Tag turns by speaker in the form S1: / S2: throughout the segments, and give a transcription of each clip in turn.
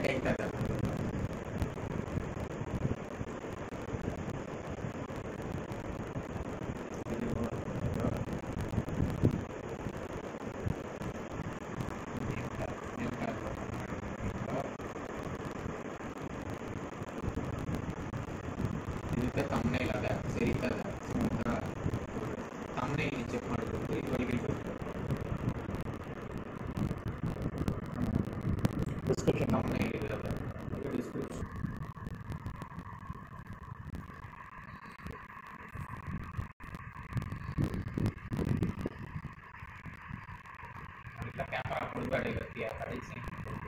S1: take that. ಇದಕ್ಕೆ thumbnail ಅದ ಸರಿತದ thumbnail check ಮಾಡಬೇಕು ಇದರಲ್ಲಿ ಡಿಸ್ಕ್ರಿಪ್ಷನ್ thumbnail ಇರಲ್ಲ ಡಿಸ್ಕ್ರಿಪ್ಷನ್ ಅದಕ್ಕೆ ಕ್ಯಾಮೆರಾ ಕೊಡಬೇಡ ಇವತ್ತು ಆ ಕಡೆ ಸೈನ್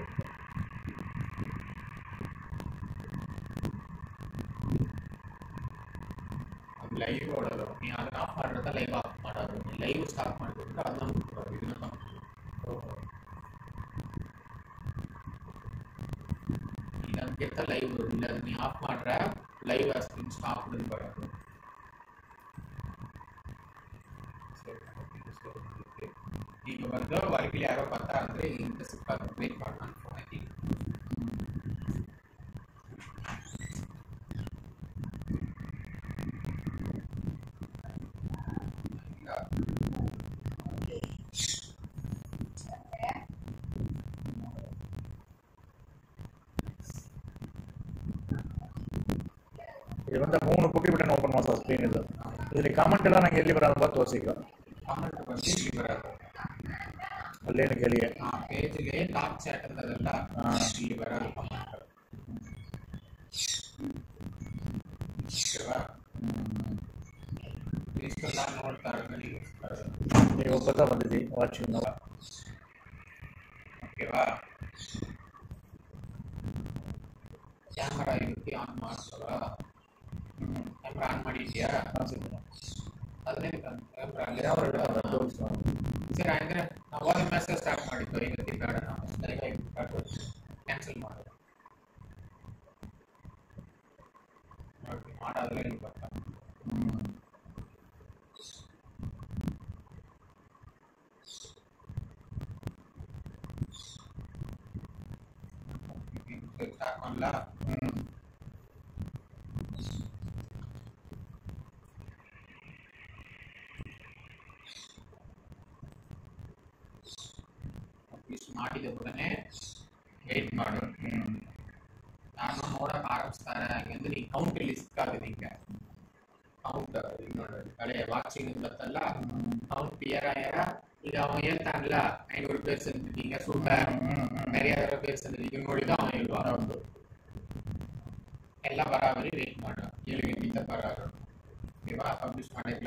S1: ಲೈವ್ ನೋಡೋದು ನೀವು ಅದನ್ನ ಆಫ್ ಮಾಡಿದ್ರೆ ಲೈವ್ ಆಫ್ ಮಾಡೋದು ಲೈವ್ ಸ್ಟಾಪ್ ಮಾಡಿಬಿಟ್ಟು ಅದನ್ನ ಮುಟ್ಕೊಳ್ಳೋದು ಇದನ್ನ ಈಗ ಅದಕ್ಕಿಂತ ಲೈವ್ ಇಲ್ಲ ನೀವು ಆಫ್ ಮಾಡ್ರೆ ಲೈವ್ ಸ್ಕ್ರೀನ್ ಸ್ಟಾಪ್ ಬರೋದು ಈಗ ಬಂದು ಹೊರಗಡೆ ಯಾರೋ ಬರ್ತಾ ಅಂದರೆ ಇಲ್ಲಿಂದ ಸಿಕ್ಕಾಗ ವೇಟ್ ಮಾಡ್ಕೊಂಡು ಫೋನ್ ಹಾಕಿ
S2: இது வந்து 3 குட்டி பட்டன் ஓப்பன் மாசா ஸ்க்ரீன் இது இதில் கமெண்ட் எல்லாம் நாங்கள் ಎಲ್ಲಿ ಬರೋದು பார்த்து ತೋರಿಸಿಕ
S1: ಕಮೆಂಟ್ ಬಂದು ಇಲ್ಲಿ ಬರೋದು
S2: ಅಲ್ಲೇನು ಕೇಳಿಯೇ
S1: ಪೇಜ್ಗೆ ಟಾಪ್ ಚಾಟ್ ಅಂತದಲ್ಲ ಇಲ್ಲಿ ಬರೋದು ಕಮೆಂಟ್ ಇಷ್ಟೆಲ್ಲ ನೋಡ್ತಾರೆ
S2: ಈಗ ಗೊತ್ತಾ ಬಂದಿದ್ದಿ ವಾಚಿಂಗ್ ನಾವು
S1: ಓಕೆವಾ ಕ್ಯಾಮರಾ ಇದಕ್ಕೆ ಆನ್ ಮಾಡ್ತಾರ ಕ್ಯಾಮ್ರಾ ಆನ್ ಮಾಡಿದ್ಯಾ ಅದನ್ನೇ ಕ್ಯಾಮ್ರಾ ಸರಿ ಅಂದರೆ ನಾವು ಒಂದು ಮೆಸೇಜ್ ಸ್ಟಾರ್ಟ್ ಮಾಡಿದ್ದು ಇವತ್ತಿನ ಬೇಡ ನಾವು ಕ್ಯಾನ್ಸಲ್ ಮಾಡೋದು ಮಾಡೋದ್ರೆ ಇಲ್ಲಿ ಬರ್ತಾ ಸ್ಟಾರ್ಟ್ ಮಾಡಲ್ಲ ಮಾಡಿದ ಕೂಡನೇ ವೇಟ್ ಮಾಡು ನಾನು ನೋಡಕ್ ಆರಂಭಿಸ್ತಾರೆ ಯಾಕೆಂದ್ರೆ ಈ ಕೌಂಟ್ ಇಲ್ಲಿ ಸಿಕ್ಕಾಗಿದೆ ಈಗ ಕೌಂಟ್ ಈಗ ನೋಡಿ ಕಡೆ ವಾಚಿಂಗ್ ಬರ್ತಲ್ಲ ಕೌಂಟ್ ಈಗ அவன் ಹೇಳ್ತಾನಲ್ಲ 500 பேர் செஞ்சிருக்கீங்க சூப்பர் நிறைய பேர் செஞ்சிருக்கீங்க ನೋಡಿದ ಅವನು ಇಲ್ವಾ ಎಲ್ಲ ಬರಾಬರಿ ವೇಟ್ ಮಾಡು 7 ಗಂಟೆಯಿಂದ ಬರೋರು ಇವಾಗ ಪಬ್ಲಿಷ್ ಮಾಡಿಲ್ಲ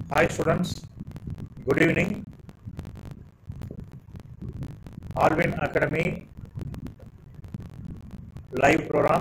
S2: Hi students, good evening. Alvin Academy live program.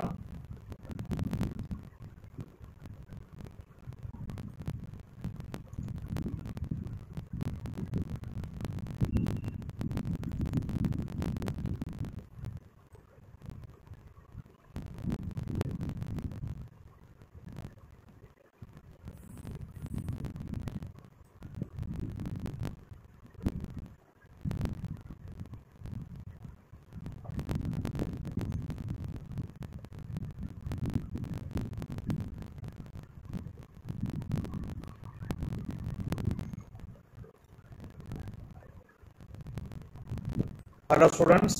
S2: Hello students,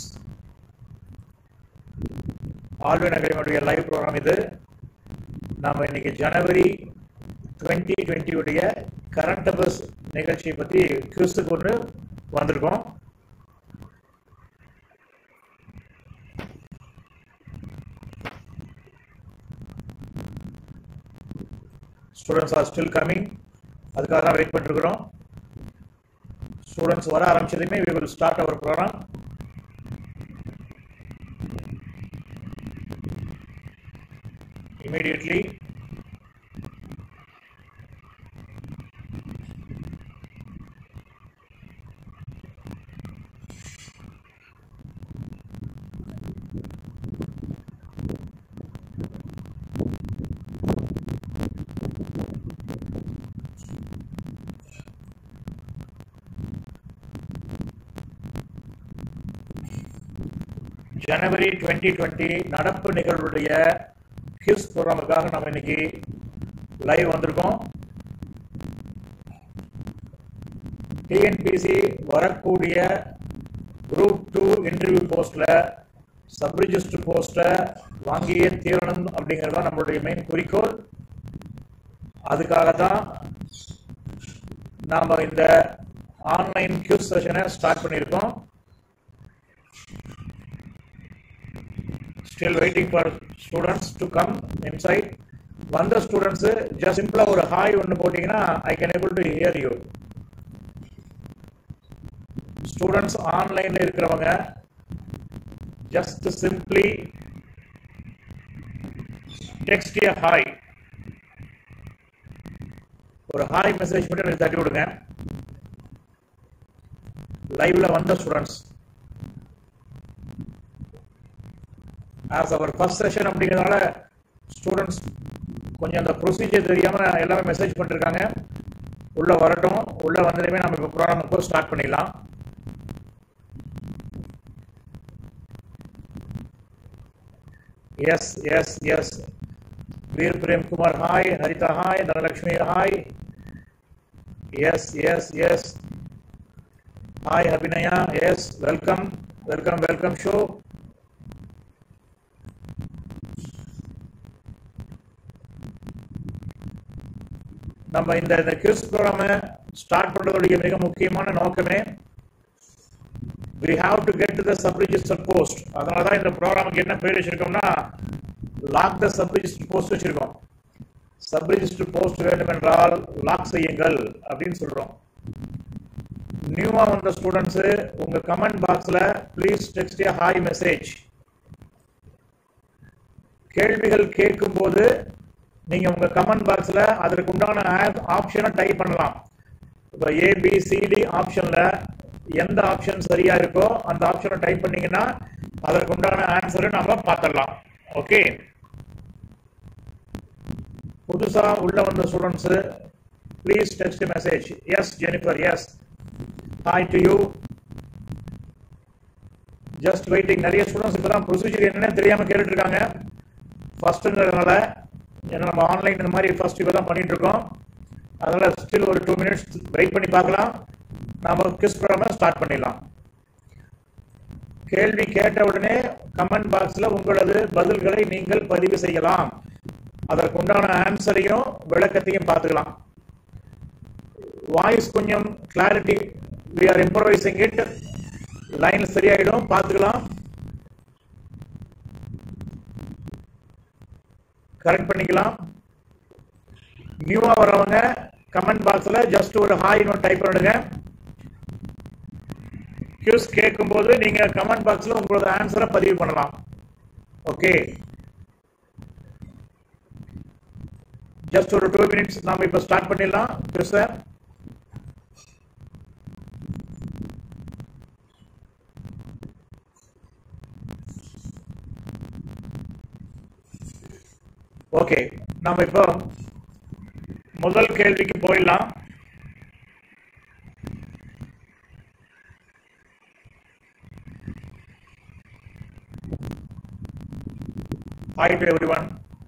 S2: Alvin Academy live program இது. நாம இன்னைக்கு ஜனவரி 2020 உடைய கரண்ட் அஃபேர்ஸ் நிகழ்ச்சியை பத்தி குவிஸ் கொண்டு வந்திருக்கோம். Students are still coming. அதுக்காக தான் வெயிட் பண்ணிட்டு இருக்கிறோம். Students வர ஆரம்பிச்சதுமே we will start our program. Immediately. ஜனவரி 2020 நடப்பு நிகழ்வுடைய கிஸ் ப்ரோக்ராமுக்காக நம்ம இன்னைக்கு லைவ் வந்திருக்கோம். டிஎன்பிசி வரக்கூடிய குரூப் 2 இன்டர்வியூ போஸ்ட்ல சப் ரிஜிஸ்டர் போஸ்ட்டை வாங்கியே தீரணும் அப்படிங்கிறது நம்மளுடைய மெயின் குறிக்கோள். அதுக்காக தான் நாம இந்த ஆன்லைன் கியூஸ் செஷனை ஸ்டார்ட் பண்ணியிருக்கோம். Still waiting for students to come inside. வந்த ஸ்டூடெண்ட்ஸ் ஜஸ்ட் சிம்பிளா ஒரு ஹாய் ஒன்று போட்டீங்கன்னா I can able to hear you. Students ஆன்லைன்ல இருக்கிறவங்க just simply text a hi. ஒரு ஹாய் மெசேஜ் மட்டும் எனக்கு தட்டி விடுங்க. லைவ்ல வந்த students as our first session அப்படிங்கிறதுனால ஸ்டூடெண்ட்ஸ் கொஞ்சம் அந்த ப்ரொசீஜர் தெரியாம எல்லாரும் மெசேஜ் பண்ணிருக்காங்க. உள்ள வரட்டும். உள்ள வந்ததுமே நம்ம இப்போ ப்ரோக்ராம் ஸ்டார்ட் பண்ணிடலாம். Yes yes yes Veer Prem Kumar hi, Haritha hi, Dhanalakshmi hi, yes yes yes hi Abhinaya, yes welcome welcome welcome show. நம்ம இந்த கியூஸ் ப்ரோக்ராமை ஸ்டார்ட் பண்றதுடைய மிக முக்கியமான நோக்கமே we have to get to the sub register post. அதனால தான் இந்த ப்ரோக்ராமுக்கு என்ன பேர் வச்சிருக்கோம்னா lock the sub register post வச்சிருக்கோம். சப் ரிஜிஸ்டர் போஸ்ட் வேண்டும் என்றால் லாக் செய்யுங்கள் அப்படின்னு சொல்றோம். நியூவா வந்த ஸ்டூடெண்ட்ஸ் உங்க கமெண்ட் பாக்ஸ்ல please text a hi message. கேள்விகள் கேட்கும் போது நீங்க உங்க கமெண்ட் பாக்ஸ்ல அதற்கு உண்டான ஆப்ஷனை டைப் பண்ணலாம். இப்போ ABCD ஆப்ஷன்ல எந்த ஆப்ஷன் சரியா இருக்கோ அந்த ஆப்ஷனை டைப் பண்ணீங்கன்னா அதற்கு உண்டான ஆன்சரை நாம பார்த்துடலாம். ஓகே, புதுசா உள்ள வந்த students please text message. Yes Jennifer, yes hi to you. Just waiting. நிறைய ஸ்டூடெண்ட்ஸ் இப்பதான் ப்ரொசீஜர் என்னன்னு தெரியாம கேட்டுட்டு இருக்காங்க. ஃபர்ஸ்ட்ங்கிறதுனால ஏன்னா நம்ம ஆன்லைன் இந்த மாதிரி ஃபர்ஸ்ட் இப்போ தான் பண்ணிட்டு இருக்கோம். அதனால ஸ்டில் ஒரு 2 minutes வெயிட் பண்ணி பார்க்கலாம். நாம கிஸ் ப்ரோக்ராம் ஸ்டார்ட் பண்ணிடலாம். கேள்வி கேட்ட உடனே கமெண்ட் பாக்ஸ்ல உங்களது பதில்களை நீங்கள் பதிவு செய்யலாம். அதற்குண்டான ஆன்சரையும் விளக்கத்தையும் பார்த்துக்கலாம். வாய்ஸ் கொஞ்சம் clarity we are improvising it. Line சரியாயிடும், பார்த்துக்கலாம். கரெக்ட் பண்ணிக்கலாம். நியூவா வரவங்க கமெண்ட் பாக்ஸ்ல ஜஸ்ட் ஒரு ஹாய் நோட் டைப் பண்ணுங்க. கியூஸ் கேட்கும்போது நீங்க கமெண்ட் பாக்ஸ்ல உங்களோட ஆன்சரை பதிவு பண்ணலாம். ஓகே, ஜஸ்ட் ஒரு 2 minutes நாம இப்ப ஸ்டார்ட் பண்ணிடலாம் கியூஸ். ஓகே, நாம இப்போ முதல் கேள்விக்கு போயிடலாம். Hi to everyone.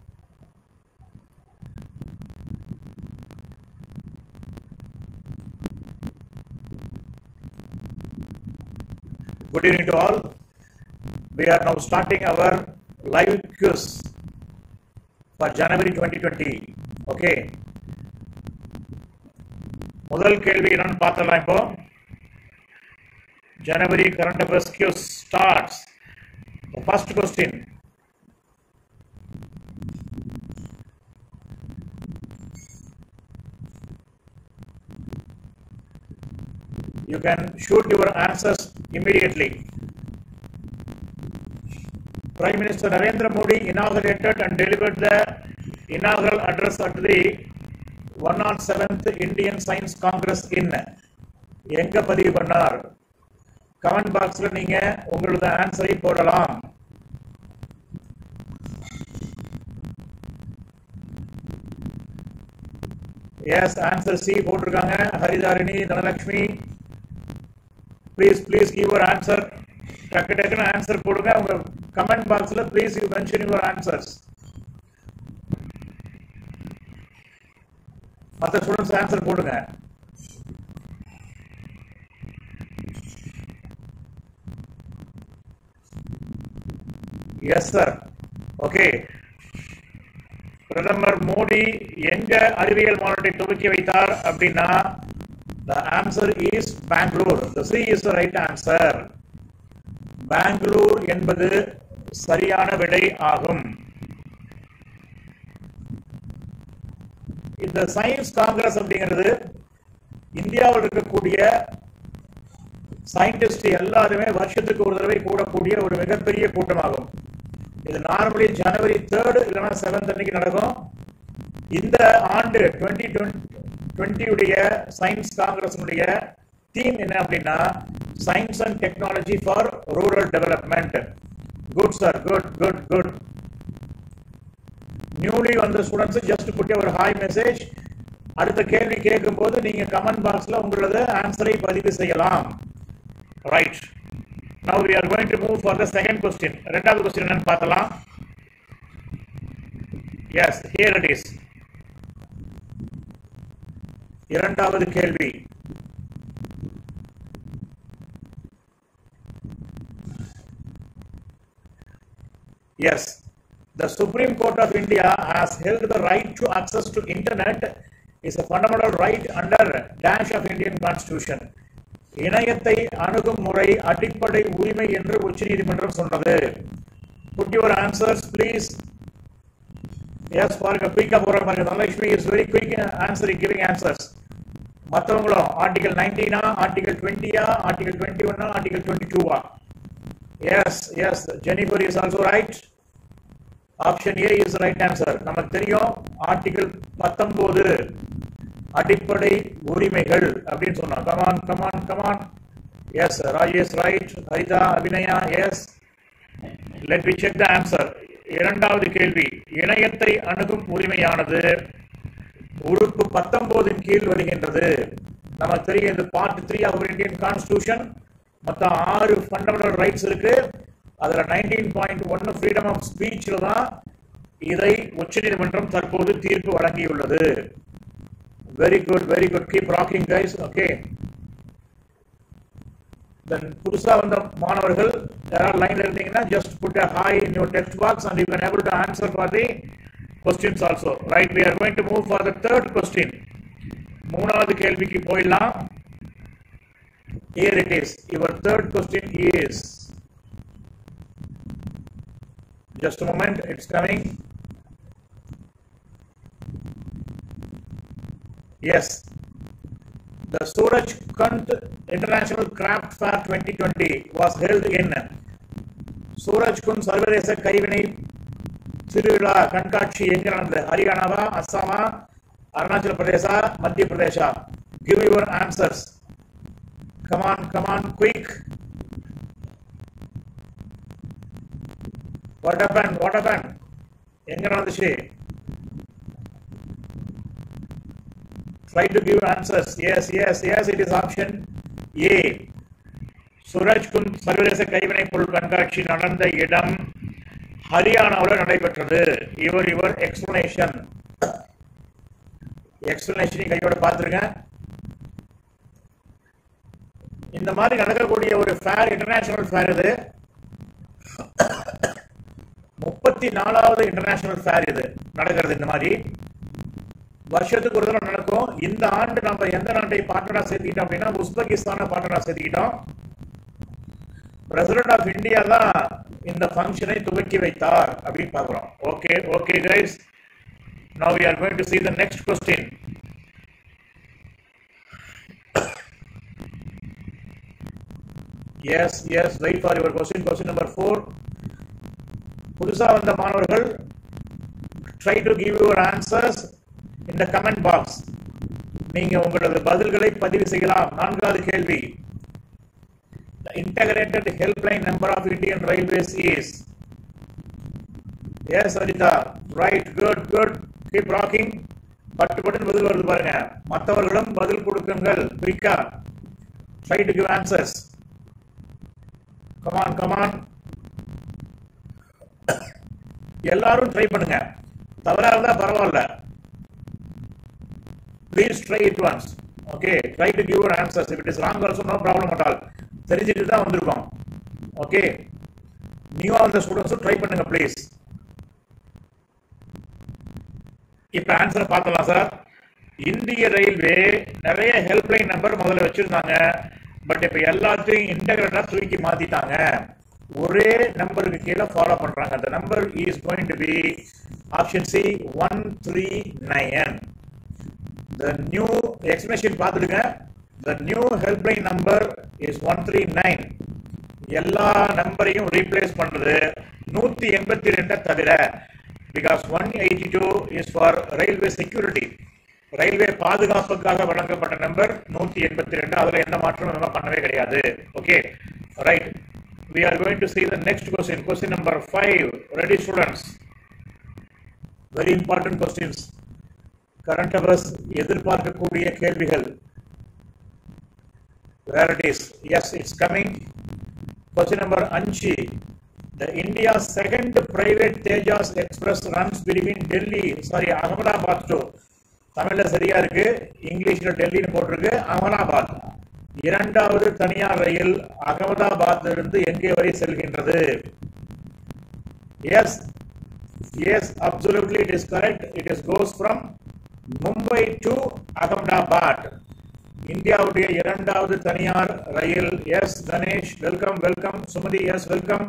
S2: Good evening to all. We are now starting our live quiz for January 2020. Okay. முதல் கேள்வி என்னன்னு பார்த்தலாம். இப்போ January current affairs quiz starts. The first question. You can shoot your answers immediately. Prime Minister Narendra Modi inaugurated and delivered the inaugural address at the 107th Indian Science Congress in எங்க பதிவு பண்ணார்? Comment பாக்ஸ்ல நீங்க உங்களோட ஆன்சரை போடலாம். S, answer C போட்டிருக்காங்க. Haritharini, Dhanalakshmi, please give your answer. டக்குன்னு ஆன்சர் போடுங்க. உங்க கமெண்ட் பாக்ஸ்ல please you mention your answers. மற்ற ஸ்டூடெண்ட்ஸ் ஆன்சர் போடுங்க. Yes sir. ஓகே, பிரதமர் மோடி எங்க அறிவியல் மாநாட்டை துவக்கி வைத்தார் அப்படின்னா the answer is Bangalore. The C is the right answer. Bangalore என்பது சரியான விடை ஆகும். இந்த சயின்ஸ் காங்கிரஸ் அப்படிங்கிறது இந்தியாவில் இருக்கக்கூடிய சயின்டிஸ்ட் எல்லாருமே வருஷத்துக்கு ஒரு தடவை கூடக்கூடிய ஒரு மிகப்பெரிய கூட்டமாகும். இது நார்மலி ஜனவரி 3rd இல்லைன்னா 7th அன்னைக்கு நடக்கும். இந்த ஆண்டு 2020 உடைய சயின்ஸ் காங்கிரஸ் தீம் என்ன அப்படின்னா science and technology for rural development. Good sir, good. Newly வந்த ஸ்டூடெண்ட்ஸ் ஜஸ்ட் புட் ஒரு ஹாய் மெசேஜ். அடுத்த கேள்வி கேட்கும் போது நீங்க கமெண்ட் பாக்ஸ்ல உங்களோட ஆன்சரை பதிவு செய்யலாம். Right, now we are going to move for the second question. இரண்டாவது क्वेश्चन என்னன்னு பார்த்தலாம். yes, here it is. இரண்டாவது கேள்வி. yes, the Supreme Court of India has held the right to access to internet is a fundamental right under dash of Indian Constitution. இணையத்தை அணுகும் முறை அடிப்படை உரிமை என்று உச்சநீதிமன்றம் சொன்னது. Put your answers please. yes, பாருங்க, குயிக்கா போறாங்க பாருங்க. Dhanalakshmi is very quick answering, giving answers. மற்றவங்களும் article 19 article 20 article 21 article 22 yes, Jennifer is also right. Option A is the right answer. நமக்கு தெரியும் ஆர்டிகல் 19 அடிப்படை உரிமைகள் அப்படின்னு சொன்னோம். come on. yes, Rajesh right. Harita, Abhinaya, yes. Let me check the answer. இரண்டாவது கேள்வி. இணையத்தை அணுகும் உரிமையானது உறுப்பு 19 கீழ் வருகின்றது. நமக்கு தெரியும் இது பார்ட் 3 ஆஃப் இந்தியன் கான்ஸ்டிடியூஷன். மொத்தம் 6 ஃபண்டமெண்டல் ரைட்ஸ் இருக்கு. அதுல 19.1 ஃப்ரீடம் ஆஃப் ஸ்பீச்ல தான் இதை உச்சநீதிமன்றம் தற்போது தீர்ப்பு வழங்கியுள்ளது. Very good, keep rocking guys. Okay, then புதுசா வந்த மாணவர்கள் யாராவது லைன்ல இருந்தீங்கன்னா just put a hi in your text box and you can able to answer for the questions also. Right, we are going to move for the third question. மூணாவது கேள்விக்கு போயிடலாம். Here it is. Your third question is, just a moment, it's coming. Yes. The Surajkund International Craft Fair 2020 was held in Surajkund சர்வதேச கைவினை திருவிழா கண்காட்சி எங்க நடந்தது? ஹரியானாவா, அஸ்ஸாமா, அருணாச்சல பிரதேசா, மத்திய பிரதேசா? Give your answers. Come on, quick. What happened? எங்க நடந்துச்சு? Try to give answers. Yes, it is option A. Surajkund சர்வதேச கைவினை பொருள் கண்காட்சி நடந்த இடம் ஹரியானாவில் நடைபெற்றது. Your explanation கையோட பார்த்துருங்க. இந்த மாதிரி நடக்கக்கூடிய ஒரு ஃபேர், இன்டர்நேஷனல் ஃபேர் இது. 34வது இன்டர்நேஷனல் ஃபேர் இது நடக்கிறது. இந்த மாதிரி வருஷத்துக்கு ஒரு தடவை நடக்கும். இந்த ஆண்டு நம்ம எந்த நாட்டை பார்ட்னரா சேர்த்துக்கிட்டோம் அப்படின்னா உஸ்பெகிஸ்தானை பார்ட்னரா சேர்த்துக்கிட்டோம். பிரசிடென்ட் ஆஃப் இந்தியா தான் இந்த ஃபங்க்ஷனை துவக்கி வைத்தார் அப்படின்னு பார்க்கிறோம். Okay guys, now we are going to see the next question. Yes, wait for your question number 4. புதுசா வந்த மாணவர்கள் try to give your answers in the comment box. நீங்க உங்களது பதில்களை பதிவு செய்யலாம். 4வது கேள்வி. The integrated helpline number of Indian Railways is? Yes, Adita. Right, good. Keep rocking. பட்டு பதில் வருது பாருங்க. மற்றவர்களும் பதில் கொடுக்குங்கள். குயிக்கா. Try to give answers. Come on. எல்லாரும் ட்ரை பண்ணுங்க. தவறா இருந்தா பரவாயில்ல. Please try it once. Okay, try to give your answers. If it is wrong also no problem at all. தெரிஞ்சிட்டு தான் வந்திருக்கோம். Okay, new all the students try பண்ணுங்க please. இப்ப ஆன்சர் பார்க்கலாம் சார். இந்திய ரயில்வே நிறைய ஹெல்ப்லைன் நம்பர் முதல்ல வச்சிருந்தாங்க. பட் இப்ப எல்லாத்தையும் இன்டகிரேட்டா தூக்கி மாத்திட்டாங்க. ஒரே நம்பருக்கு கீழே ஃபாலோ பண்றாங்க. அந்த number is going to be option C 139. The new explanation பார்த்துடுங்க. The new helpline number is 139. எல்லா நம்பரையும் ரீப்ளேஸ் பண்றது 182 தவிர. Because 182 is for railway security. Railway பாதுகாப்புக்காக வழங்கப்பட்ட நம்பர் 182. அதுல எந்த மாற்றமும் நம்ம பண்ணவே கிடையாது. Okay, right. We are going to see the next question number 5. Ready students? Very important questions. Current affairs எதிர்பார்க்கக்கூடிய கேள்விகள். Where it is? Yes, it's coming. Question number 5. The India's second private Tejas Express runs between Ahmedabad to தமிழ்ல சரியா இருக்கு, இங்கிலீஷ்ல டெல்லின்னு போட்டிருக்கு, அகமதாபாத். இரண்டாவது தனியார் ரயில் அகமதாபாத் இருந்து எங்கே வரை செல்கின்றது? Yes, absolutely it is correct. It goes from Mumbai to Ahmedabad. இந்தியாவுடைய இரண்டாவது தனியார் ரயில். Yes Ganesh, welcome. Sumathi, yes welcome.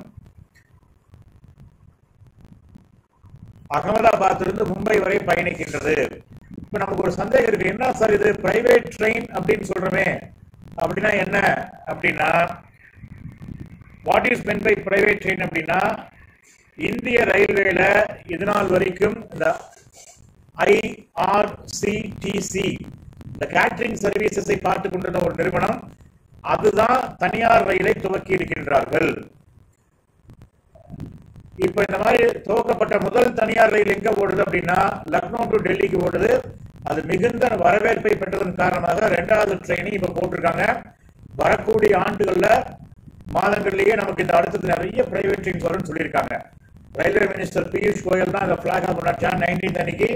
S2: Ahmedabad இருந்து மும்பை வரை பயணிக்கின்றது. இப்ப நமக்கு ஒரு சந்தேகம் இருக்கு. என்ன சார் இது பிரைவேட் ட்ரெயின் அப்படின்னு சொல்றோமே, அப்படின்னா என்ன அப்படின்னா, what is meant by private train அப்படின்னா, இந்திய ரயில்வேல இதுநாள் வரைக்கும் இந்த IRCTC இந்த கேட்டரிங் சர்வீசஸை பார்த்து கொண்டிருந்த ஒரு நிறுவனம், அதுதான் தனியார் ரயிலை துவக்கி இருக்கின்றார்கள். இப்ப இந்த மாதிரி துவக்கப்பட்ட முதல் தனியார் ரயில் எங்க ஓடுது அப்படின்னா லக்னோ டு டெல்லிக்கு ஓடுது. அது மிகுந்த வரவேற்பை பெற்றதன் காரணமாக 2வது ட்ரெயினை இப்ப போட்டிருக்காங்க. வரக்கூடிய ஆண்டுகள்ல மாதங்கள்லயே நமக்கு இந்த அடுத்தது நிறைய பிரைவேட் ட்ரெயின்ஸ் வரும்னு சொல்லியிருக்காங்க. ரயில்வே மினிஸ்டர் பியூஷ் கோயல் தான் அந்த பிளாக் ஆஃப் பண்ணாச்சா 19th அன்னைக்கு.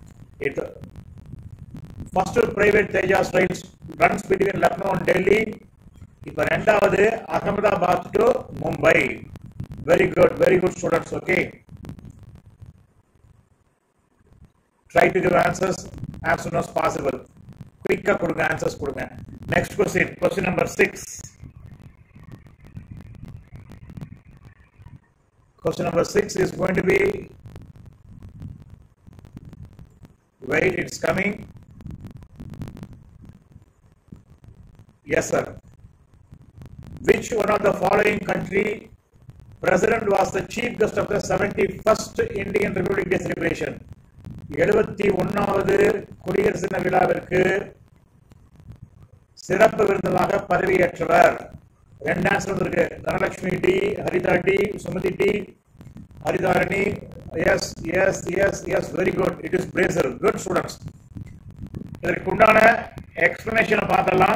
S2: First private Tejas rails runs between Lucknow and Delhi. இப்ப 2வது Ahmedabad to Mumbai. Very good students. Okay, try to give answers as soon as possible. Quick கொடுங்க, answers கொடுங்க. Next question number 6. Question number 6 is going to be, wait, it's coming. Yes, sir. Which one of the following country president was the chief guest of the 71st Indian Republic Day celebration? 71வது குடியரசு தின விழாவிற்கு சிறப்பு விருந்தினராக பதவியேற்றவர். ரெண்டு answer இருக்கு. Dhanalakshmi D, Haritha D, Sumathi D, Haritharani. Yes yes yes yes very good. It is Brazil. Good students. இதற்கு உண்டான எக்ஸ்பிளனேஷனை பார்த்தலாம்.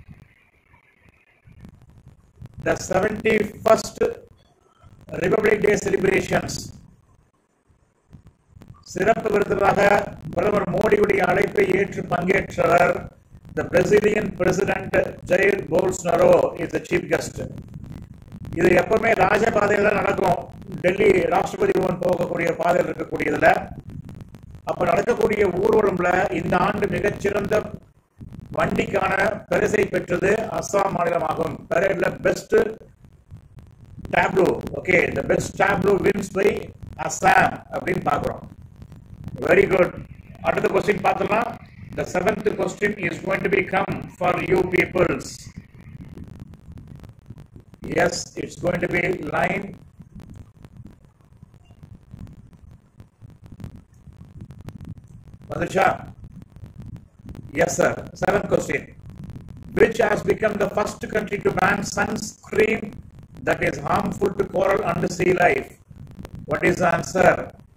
S2: The 71st Republic Day celebrations சிறப்பு விருந்தினராக பிரதமர் மோடியுடைய அழைப்பை ஏற்று பங்கேற்றவர் the Brazilian President Jair Bolsonaro is the chief guest. இது எப்பவுமே ராஜபாதையில நடக்கும். டெல்லி ராஷ்டிரபதி பவன் போகக்கூடிய பாதையில் இருக்கக்கூடியதுல அப்ப நடக்கக்கூடிய ஊர்வலம்ல இந்த ஆண்டு மிகச்சிறந்த வண்டிக்கான பரிசை பெற்றது அஸ்ஸாம் மாநிலமாகும். பரேட்ல best tableau. Okay, the best tableau wins by Assam அப்படின்னு பார்க்கிறோம். Very good. அடுத்த क्वेश्चन பார்த்தலாம். The 7th question is going to become for you peoples. Yes, it's going to be line. Madhusha. Yes, sir. 7th question. Which has become the first country to ban sunscreen that is harmful to coral and sea life? What is the answer?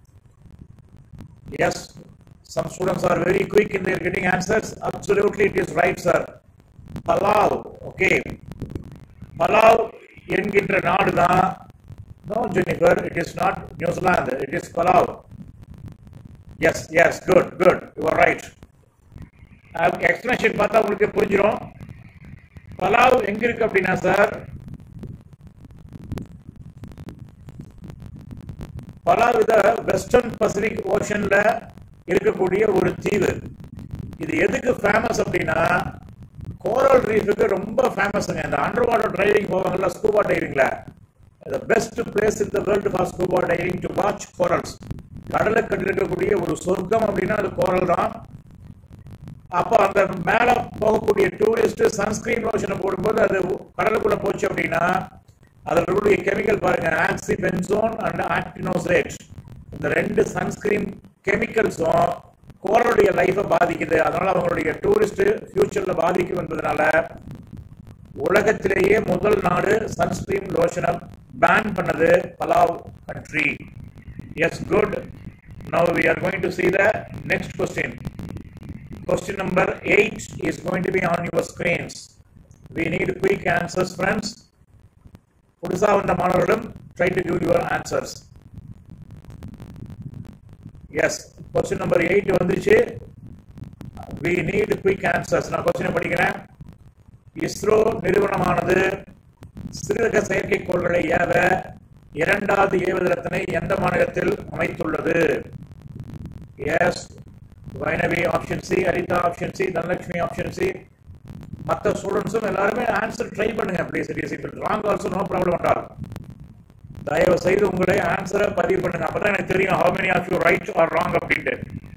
S2: Yes, some students are very quick in their getting answers. Absolutely, it is right, sir. Palau. Okay. Palau என்கின்ற நாடு தான். No, Jennifer, it is not New Zealand. It is Palau. Yes, yes, good, good. You are right. Explanation பார்த்தா உங்களுக்கு புரிஞ்சிடும். பலாவ் எங்க இருக்கு அப்படின்னா sir, pulao இது வெஸ்டர்ன் பசிபிக் ஓஷன்ல இருக்கக்கூடிய ஒரு தீவு. இது எதுக்கு ஃபேமஸ் அப்படின்னா கோரல் ரீஃபுக்கு ரொம்ப ஃபேமஸ்ங்க. இந்த அண்டர் வாட்டர் டிரைவிங் போவாங்கல்ல, ஸ்கூபா டைவிங்ல, the best place in the world for scuba diving to watch corals. கடலுக்கு இருக்கக்கூடிய ஒரு சொர்க்கம் அப்படின்னா அது கோரல் தான். அப்போ அந்த மேல போகக்கூடிய டூரிஸ்ட் சன்ஸ்கிரீன் லோஷனை போடும்போது அது கடலுக்குள்ள போச்சு அப்படின்னா அதில் இருக்கக்கூடிய கெமிக்கல் பாருங்க, ஆக்சிபென்சோன் அண்ட் ஆக்டினோசேட். இந்த ரெண்டு சன்ஸ்கிரீன் கெமிக்கல்ஸும் கோரலுடைய லைஃபை பாதிக்குது. அதனால அவங்களுடைய டூரிஸ்ட் ஃபியூச்சர்ல பாதிக்கும் என்பதனால உலகத்திலேயே முதல் நாடு சன்ஸ்கிரீன் லோஷனை பேன் பண்ணது Palau country. Yes, good. Now we are going to see the next question. Question number 8 is going to be on your screens. We need quick answers, friends. புதுசா வந்த மாணவர்களும் try to give your answers. Yes, question number 8 வந்துச்சு. We need quick answers. நான் question படிக்கிறேன். இஸ்ரோ நிறுவனமானது சிறுரக செயற்கைக்கோள்களை ஏவ இரண்டாவது ஏவுதளத்தினை எந்த மாநிலத்தில் அமைத்துள்ளது? Yes, Vaishnavi option C, Haritha option C, Dhanalakshmi option C. மற்ற ஸ்டூடெண்ட்ஸும் எல்லாருமே ஆன்சர் ட்ரை பண்ணுங்க please. It is wrong also, no problem at all. தயவு செய்து உங்களுடைய ஆன்சரை பதிவு பண்ணுங்க. அப்பதான் எனக்கு தெரியும் how many of you right or wrong அப்படின்ட்டு.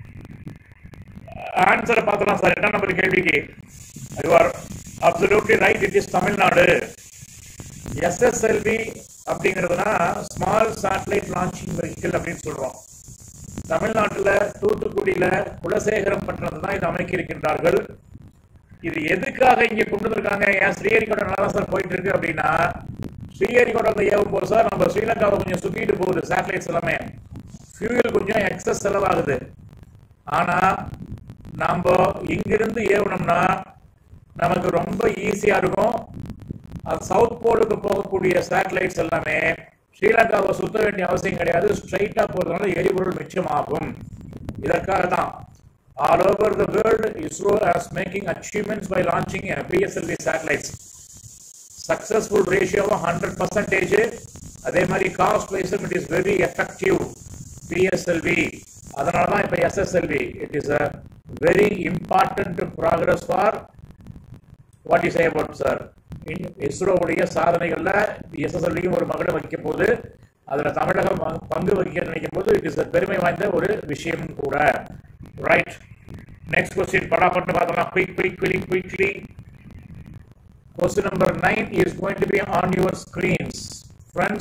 S2: ஆன்சரை பார்த்தலாம் சார். 8ஆம் நம்பர் கேள்விக்கு you are absolutely right. it is Tamil Nadu. SSLV அப்படிங்கிறதுனா ஸ்மால் சேட்டலைட் லான்ச்சிங் வெஹிக்கிள் அப்படின்னு சொல்றோம். தமிழ்நாட்டில் தூத்துக்குடியில குலசேகரம் பட்டணத்தில் தான் இது அமைக்க இருக்கின்றார்கள். இது எதுக்காக இங்க கொண்டு வந்திருக்காங்க? ஏன் ஸ்ரீஹரிகோட்டா நல்லா சார் போயிட்டு இருக்கு அப்படின்னா, ஸ்ரீஹரிகோட்டா ஏவும் போது சார் நம்ம ஸ்ரீலங்காவை கொஞ்சம் சுத்திட்டு போகுது சேட்டலைட்ஸ் எல்லாமே. ஃபியூயல் கொஞ்சம் எக்ஸஸ் செலவாகுது. ஆனா நம்ம இங்கிருந்து ஏவனோம்னா நமக்கு ரொம்ப ஈஸியா இருக்கும். சவுத் போலுக்கு போகக்கூடிய சேட்டலைட்ஸ் எல்லாமே ஸ்ரீலங்காவை சுத்த வேண்டிய அவசியம் கிடையாது. ஸ்ட்ரைட்டா போறதுனால எரிபொருள் மிச்சமாகும். இதற்காக தான் all over the world ISRO is making achievements by launching PSLV satellites. Successful ratio of 100%. அதே மாதிரி cost wise it is very effective PSLV. அதனால தான் இப்போ SSLV it is a very important progress for what you say about sir. ISRO உடைய சாதனைகள்ல SSLV ஒரு மகுடம் வைக்க போது அதுல தமிழகம் பங்கு வகிக்க நினைக்கும் போது it is a பெருமை வாய்ந்த ஒரு விஷயம் கூட. Right. Next question. படாபட்டு பார்த்தலாம். Quickly. Question number 9 is going to be on your screens. Friends,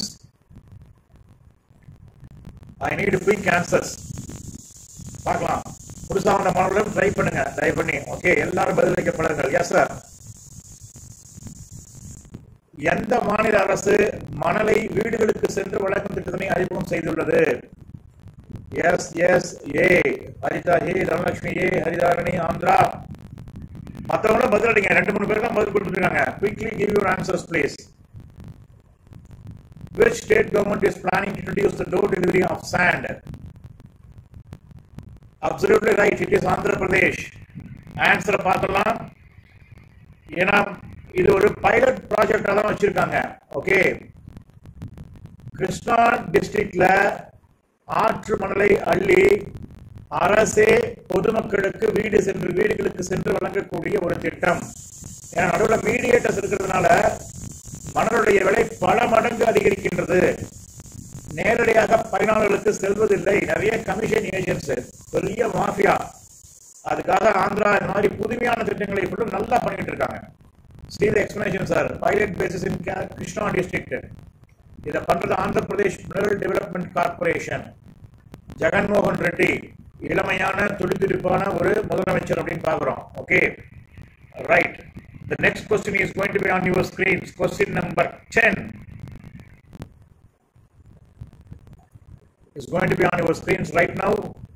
S2: I need quick answers. பார்க்கலாம். புதுசா வந்த மாணவர்கள் ட்ரை பண்ணுங்க. தயவு பண்ணி. ஓகே, எல்லாரும் பதிலளிக்க பழகுங்கள். Yes sir. எந்த மாநில அரசு மணலை வீடுகளுக்கு சென்று வழங்கும் திட்டத்தினை அறிமுகம் செய்துள்ளது? Yes yes A Haritha, A Dhanalakshmi, A Haritharani, Andhra. மற்றவங்களும் பதிலளிங்க. 2-3 பேர் தான் பதில் கொடுத்துருக்காங்க. Quickly give your answers please. Which state government is planning to introduce the door delivery of sand? Absolutely right, it is Andhra Pradesh. Answer பார்த்தலாம். ஏன்னா இது ஒரு பைலட் ப்ராஜெக்டா தான் வச்சிருக்காங்க. ஓகே, கிருஷ்ணா டிஸ்ட்ரிக்ட்ல ஆற்று மணலை அள்ளி அரசே பொதுமக்களுக்கு வீடுகளுக்கு சென்று வழங்கக்கூடிய ஒரு திட்டம். ஏன்னா நடுவில் மீடியேட்டர்ஸ் இருக்கிறதுனால மணலுடைய விலை பல மடங்கு அதிகரிக்கின்றது. நேரடியாக பயனாளர்களுக்கு செல்வதில்லை. நிறைய கமிஷன் ஏஜென்ட்ஸ், பெரிய மாஃபியா. அதுக்காக ஆந்திரா இந்த மாதிரி புதுமையான திட்டங்களை கூட நல்லா பண்ணிட்டு இருக்காங்க. See the explanation sir. Pilot basis in Krishna district. இத பண்றது Andhra Pradesh mineral development corporation. Jagan மோகன் ரெட்டி இளமையான துடிதுடிப்பான ஒரு முதலமைச்சர் அப்படின்னு பார்க்கிறோம். Okay, right. The next question is going to be on your screens. Question number 10 is going to be on your screens right now.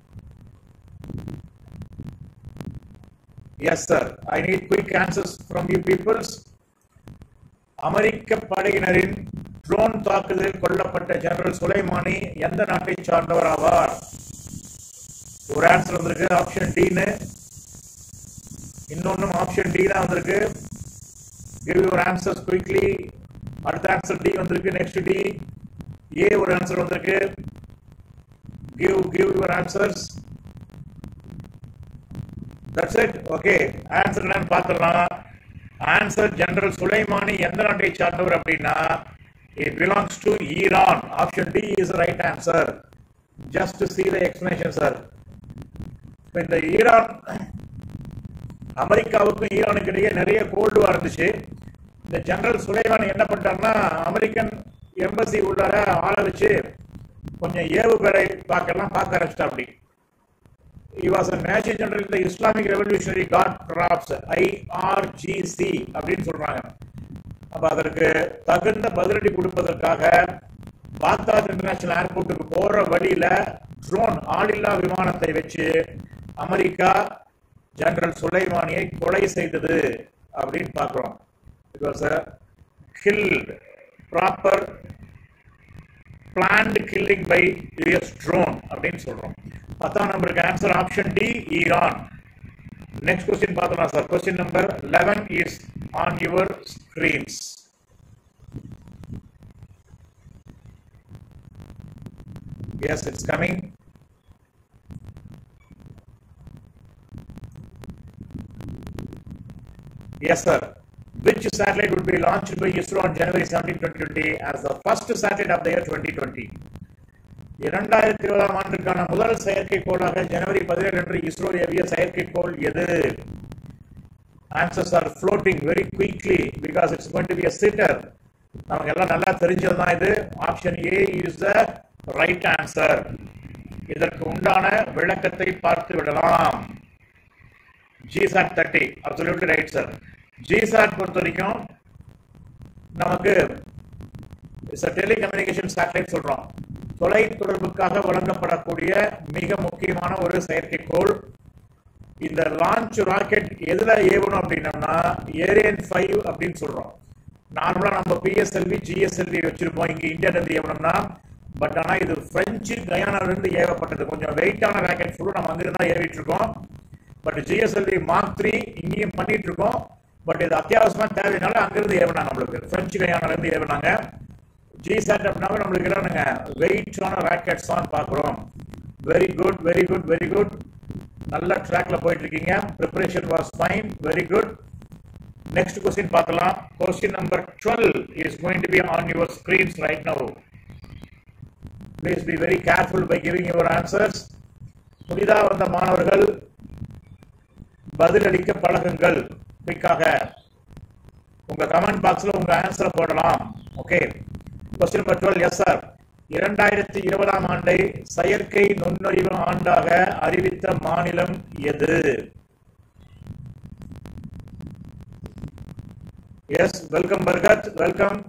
S2: Yes sir, I need quick answers from you peoples. அமெரிக்க படையினரின் drone தாக்குதலில் கொல்லப்பட்ட general Soleimani எந்த நாட்டை சார்ந்தவர் ஆவார்? ஒரு answer வந்திருக்கு ஆப்ஷன் டி. இன்னொன்னும் ஆப்ஷன் டி தான் வந்திருக்கு. give your answers quickly. அடுத்த ஆன்சர் டி வந்திருக்கு. Next D. ஏ ஒரு ஆன்சர் வந்திருக்கு. give your answers. That's it. Okay, answer என்னன்னு பார்த்தறலாம். ஆன்சர் ஜெனரல் சுலைமானி எந்த நாட்டை சார்ந்தவர் அப்படின்னா it belongs to Iran. Option D is the right answer. Just to see the explanation sir. இந்த Iran அமெரிக்காவுக்கும் ஈரானுக்கு இடையே நிறைய கோல்டு வார் இருந்துச்சு. இந்த ஜெனரல் சுலைமானி என்ன பண்ணிட்டாருன்னா அமெரிக்கன் எம்பசி உள்ளார ஆளை வச்சு கொஞ்சம் ஏவுகணை பார்க்க ஆரம்பிச்சிட்டா. அப்படி he was a major general in the Islamic Revolutionary Guard Corps, IRGC அப்படின்னு சொல்றாங்க. அப்ப அதற்கு தகுந்த பதிலடி கொடுப்பதற்காக பாக்தாத் இன்டர்நேஷனல் ஏர்போர்ட்டுக்கு போற வழியில ட்ரோன் ஆளில்லா விமானத்தை வச்சு அமெரிக்கா ஜெனரல் சுலைமானியை கொலை செய்தது அப்படின்னு பார்க்கிறோம். It was a killed, proper planned killing by US drone அப்படின்னு சொல்றோம். 10ஆம் நம்பருக்கு answer option D, Iran. Next question பார்த்தலாம் sir. Question number 11 is on your screens. Yes, it's coming. Yes sir. Which satellite would be launched by ISRO on January 17, 2020 as the first satellite of the year 2020? 2020 ஆண்டுக்கான முதல் செயற்கைக்கோளாக ஜனவரி 17 அன்று இஸ்ரோ ஏவிய செயற்கைக்கோள் எது? Answers are floating very quickly because it's going to be a sitter. நமக்கு எல்லாம் நல்லா தெரிஞ்சதுதான் இது. Option A is the right answer. இதற்கு உண்டான விளக்கத்தை பார்த்து விடலாம். GSAT 30 absolutely right sir. GSAT பொறுத்த வரைக்கும் நமக்கு டெலிகம்யூனிகேஷன் சேட்டலைட் சொல்றோம். தொலை தொடர்புக்காக வழங்கப்படக்கூடிய மிக முக்கியமான ஒரு செயற்கைக்கோள். இந்த லான்ச் ராக்கெட் எதுல ஏவணும் அப்படின்னா ஏரியன் 5 அப்படின்னு சொல்றோம். நார்மலா நம்ம PSLV GSLV வச்சிருப்போம் இங்க இந்தியால இருந்து ஏவணும்னா. பட் ஆனா இது பிரெஞ்சு கயானால இருந்து ஏவப்பட்டது. கொஞ்சம் வெயிட்டான ராக்கெட் ஃபுல்லா நம்ம அங்கிருந்து தான் ஏவிட்டு இருக்கோம். பட் GSLV Mark 3 இங்கேயும் பண்ணிட்டு இருக்கோம். பட் இது அத்தியாவசியமா தேவைனால அங்கிருந்து ஏவனாங்க. நம்மளுக்கு பிரெஞ்சு கயானால இருந்து ஏவனாங்க. GSAT அப்படின்னா நம்மளுக்கு என்னங்க வெயிட்டான ராக்கெட்ஸ் தான் பார்க்குறோம். Very good very good very good. நல்ல ட்ராக்ல போயிட்டு இருக்கீங்க. Preparation was fine. Very good. Next question பார்க்கலாம். Question number 12 is going to be on your screens right now. Please be very careful by giving your answers. புதிதா வந்த மாணவர்கள் பதிலளிக்க பழகுங்கள். குயிக்காக உங்க கமெண்ட் பாக்ஸ்ல உங்க ஆன்சரை போடலாம். Okay. Question number 12. Yes sir. 2020ஆம் ஆண்டை செயற்கை நுண்ணறிவு ஆண்டாக அறிவித்த மாநிலம் எது? Yes, welcome Barkath, welcome.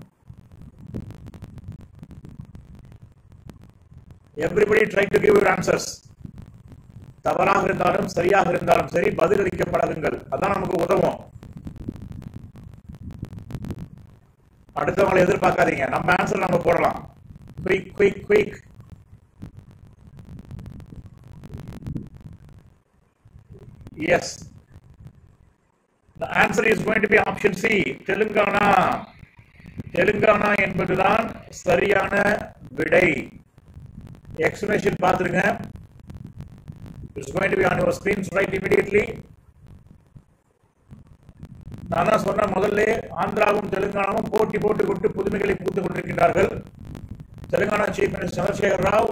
S2: Everybody try to give your answers. தவறாக இருந்தாலும் சரியாக இருந்தாலும் சரி பதிலளிக்க பழகுங்கள். அதான் நமக்கு உதவும். அடுத்தவங்களை எதிர்பார்க்காதீங்க. நம்ம ஆன்சர் நம்ம போடலாம். Quick, quick, quick. Yes. The answer is going to be option C. Telangana. Telangana என்பதுதான் சரியான விடை. Explanation பார்த்துருங்க. It's going to be on your screens right immediately. நானா சொன்ன முதல்ல ஆந்திராவும் தெலுங்கானாவும் போட்டி போட்டுக்கொண்டு புதுமைகளை பூத்துக் கொண்டிருக்கிறார்கள். தெலுங்கானா சீஃப் மினிஸ்டர் சந்திரசேகர் ராவ்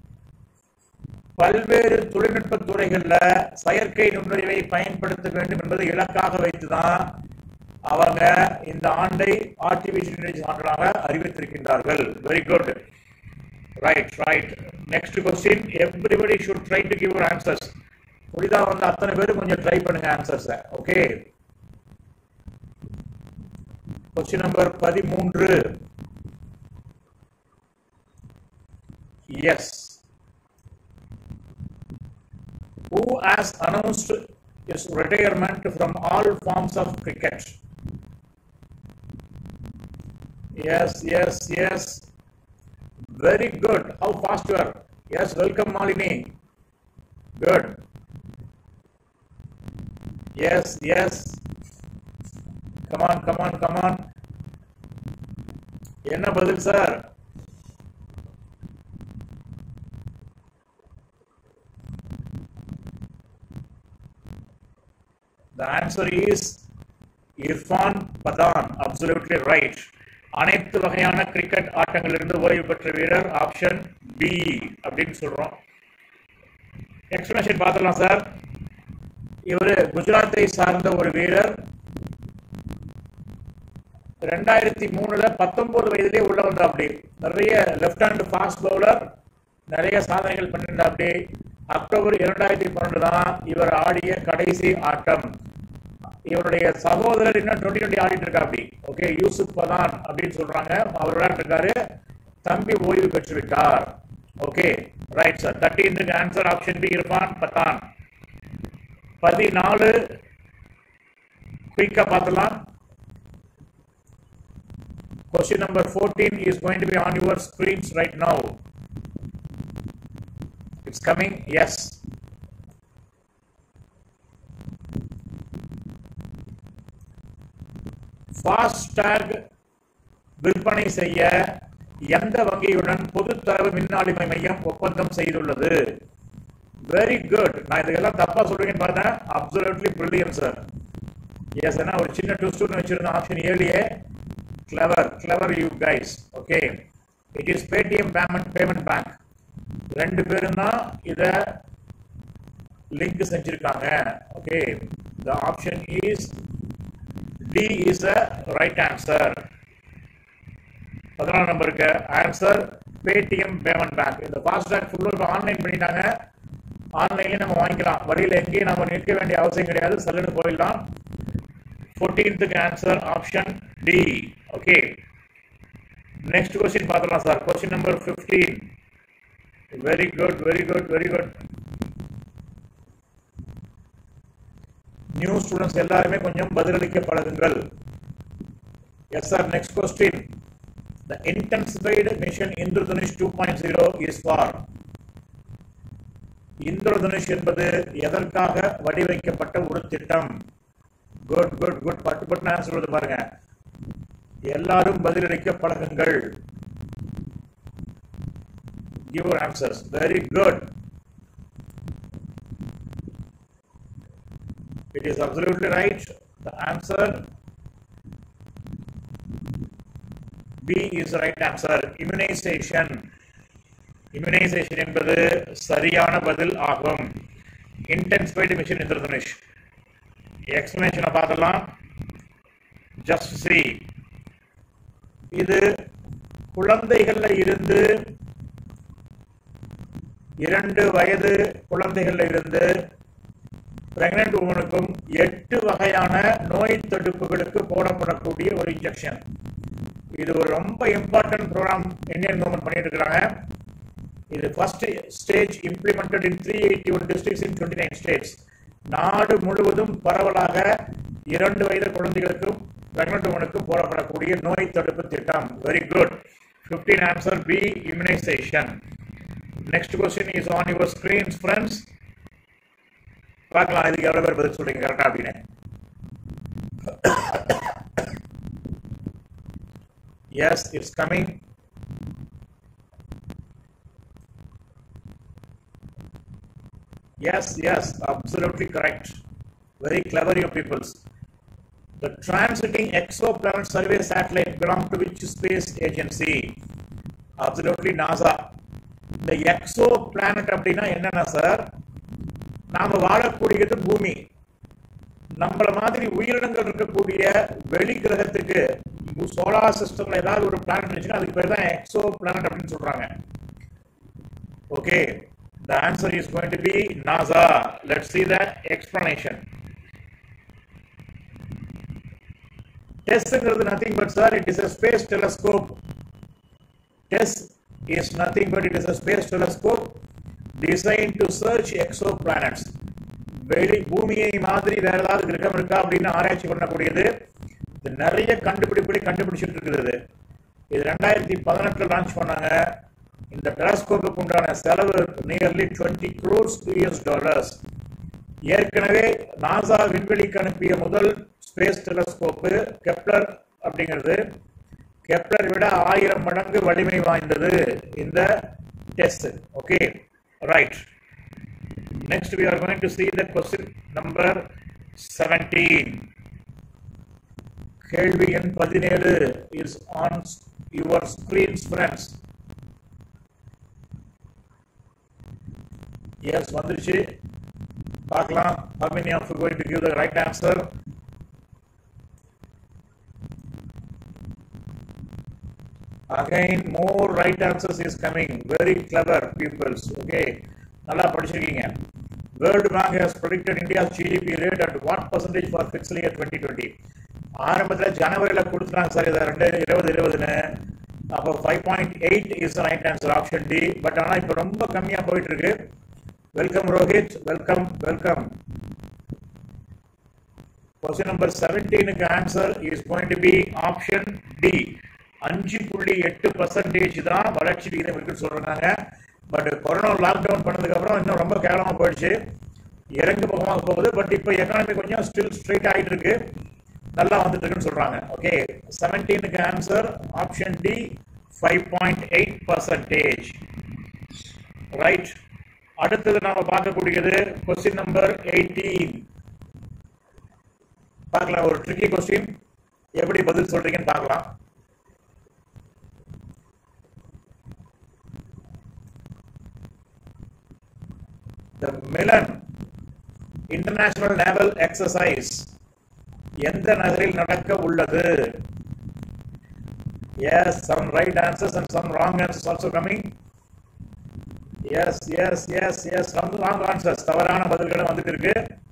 S2: பல்வேறு தொழில்நுட்ப துறைகள்ல செயற்கை நுண்ணறிவை பயன்படுத்த வேண்டும் என்பதை இலக்காக வைத்துதான் அவங்க இந்த ஆண்டை ஆர்டிபிஷியல் இன்டெலிஜென்ஸ் ஆண்டாக அறிவித்திருக்கின்றார்கள். Very good. Right, right. Next question. Everybody should try to give your answers. புரிதா வந்து அத்தனை பேரும் கொஞ்சம் ட்ரை பண்ணுங்க answers. Okay. Question number 13. Yes. Who has announced his retirement from all forms of cricket? Yes, yes, yes. Very good. How fast you are. Yes, welcome Malini. Good. Yes, yes. Come on, come on, come on. Enna badil sir? The answer is Irfan Pathan. Absolutely right. அனைத்து வகையான cricket ஆட்டங்களிலிருந்து ஓய்வு பெற்ற வீரர் option B அப்படின்னு சொல்றோம். Explanation பார்த்துலாம் sir. இவர் குஜராத்தை சார்ந்த ஒரு வீரர். 2003 19 வயதிலே உள்ள வந்த அப்படி நிறைய லெப்ட் ஹேண்ட் ஃபாஸ்ட் பவுலர், நிறைய சாதனைகள் பண்ணிருந்த அப்படி. அக்டோபர் 2012 தான் இவர் ஆடிய கடைசி ஆட்டம். இவருடைய சகோதரர் இன்னும் 2020 ஆடிட்டு இருக்கா அப்படி. ஓகே, யூசுப் பதான் அப்படின்னு சொல்றாங்க. அவர் விளையாட்டு இருக்காரு. தம்பி ஓய்வு பெற்று விட்டார். Okay, right sir. 13 answer option B Irfan Pathan. 14 குயிக்கா பார்க்கலாம். Question number 14 is going to be on your screens right now. It's coming. Yes. FASTag விற்பனை செய்ய எந்த வங்கியுடன் பொதுத்தரவு மின்னாளுமை மையம் ஒப்பந்தம் செய்துள்ளது? Very good. நான் இதெல்லாம் தப்பா சொல்றீங்கன்னு பார்த்தேன். Absolutely brilliant sir. எஸ், ஏன்னா ஒரு சின்ன ட்விஸ்ட் வச்சிருந்த ஆப்ஷன் ஏலியே. Clever, clever you guys. Okay, it is Paytm payment bank. ரெண்டு பேரும் தான் இத லிங்க் செஞ்சிருக்காங்க. ஓகே, the option is D is the right answer. 14 நம்பருக்கு ஆன்சர் பேடிஎம் பேமெண்ட் பேங்க். இந்த ஃபாஸ்டாக் ஃபுல்லா ஆன்லைன் பண்ணிட்டாங்க. ஆன்லைன்ல நம்ம வாங்கிக்கலாம். வழியில எங்கேயும் நம்ம நிற்க வேண்டிய அவசியம் கிடையாது. சல்லுன்னு போயிடலாம். 14th answer option D. Okay, next question பார்க்கலாம் sir. Question number 15. Very good, very good, very good. New students எல்லாருமே கொஞ்சம் பதிலளிக்க பழகுங்கள். Yes sir. Next question. The intensified mission Indradhanush 2.0 is for. Indradhanush என்பது எதற்காக வடிவமைக்கப்பட்ட ஒரு திட்டம்? Good good good. பட்டு ஆன்சர் வருது பாருங்க. எல்லாரும் பதிலளிக்க பழகுங்கள். Give your answers. Very good. It is absolutely right. The answer B is the right answer. Immunization. Immunization என்பது சரியான பதில் ஆகும். Intensified mission Indradhanush. Explanation பார்க்கலாம். just see. இது குழந்தைகள்ல இருந்து 2 வயது குழந்தைகள்ல இருந்து பிரெக்னன்ட் உமனுக்கும் 8 வகையான நோய் தடுப்புகளுக்கு போடப்படக்கூடிய ஒரு இன்ஜெக்ஷன். இது ஒரு ரொம்ப இம்பார்ட்டன்ட் ப்ரோக்ராம் இந்தியன் கவர்மெண்ட் பண்ணிட்டு இருக்காங்க. இது first stage implemented in 381 districts in 29 states. நாடு முழுவதும் பரவலாக 2 வயது குழந்தைகளுக்கும் பிரெக்னன்ட் உமனுக்கும் போடப்படக்கூடிய நோய் தடுப்பு திட்டம். Very good. 15 answer B, immunization. Next question is on your screens, friends. பார்க்கலாம் இதுக்கு எவ்வளவு பேர் பதில் சொல்றீங்க கரெக்டா அப்படின்னு. Yes, it's coming. Yes, absolutely correct. Very clever, you peoples. The transiting exoplanet survey satellite belongs to which space agency? Absolutely NASA. The exoplanet அப்படின்னா என்னன்னா சார், நாம வாழக்கூடியது பூமி. நம்மள மாதிரி உயிரினங்கள் இருக்கக்கூடிய வெளி கிரகத்துக்கு சோலார் சிஸ்டம்ல ஏதாவது ஒரு பிளானட் இருந்துச்சுன்னா அதுக்கு பேர் தான் எக்ஸோ பிளானட் அப்படின்னு சொல்றாங்க. Okay, the answer is going to be NASA. Let's see the explanation. TESS is nothing but, sir, it is a space telescope. TESS is nothing but it is a space telescope designed to search exoplanets. வெளி பூமியை மாதிரி வேற ஏதாவது கிரகம் இருக்கா அப்படின்னு ஆராய்ச்சி பண்ணக்கூடியது. இது நிறைய கண்டுபிடிச்சிட்டு இருக்குது. இது 2018 லான்ச் பண்ணாங்க. இந்த டெலஸ்கோப்புக்கு உண்டான செலவு நியர்லி 20 crores US. ஏற்கனவே நாசா விண்வெளிக்கு அனுப்பிய முதல் ஸ்பேஸ் டெலஸ்கோப்பு கெப்லர் அப்படிங்கிறது. கெப்லர் விட 1000 மடங்கு வலிமை வாய்ந்தது இந்த test. Okay, right. Next we are going to see the question number 17. கேள்வி எண் 17 is on your screens, friends. Yes, வந்துருச்சு. பார்க்கலாம். How many of you are going to give the right answer? Again, more right answers is coming. Very clever pupils. Okay, நல்லா படிச்சிருக்கீங்க. World Bank has predicted India's GDP rate at what percentage for fiscal year 2020? ஆரம்பத்தில் ஜனவரியில கொடுத்தாங்க sir இதை 2020ன்னு. அப்போ 5.8 is the right answer, option D. But ஆனால் இப்போ ரொம்ப கம்மியாக போயிட்டு இருக்கு. Welcome Rohit, welcome. Question number 17க்கு answer is going to be option D. 5.8% தான் வளர்ச்சி விகிதம் இருக்குன்னு சொல்றாங்க. பட் கொரோனா லாக்டவுன் பண்ணதுக்கு அப்புறம் இன்னும் ரொம்ப கேவலமா போயிடுச்சு, இறங்கு பக்கமாக போகுது. பட் இப்போ எக்கானமி கொஞ்சம் ஸ்டில் ஸ்ட்ரெயிட் ஆகிட்டு இருக்கு, நல்லா வந்துட்டு இருக்குன்னு சொல்றாங்க. ஓகே, 17க்கு ஆன்சர் ஆப்ஷன் டி, 5.8%. ரைட். அடுத்தது நாம பார்க்கக்கூடியது கொஸ்டின் நம்பர் 18. பார்க்கலாம், ஒரு ட்ரிக்கி கொஸ்டின், எப்படி பதில் சொல்றீங்கன்னு பார்க்கலாம். The Milan International Naval Exercise எந்த நகரில் நடக்க உள்ளது? Yes, some right answers and some wrong answers also coming. Yes, some wrong answers, தவறான பதில்கள் வந்துட்டு இருக்கு.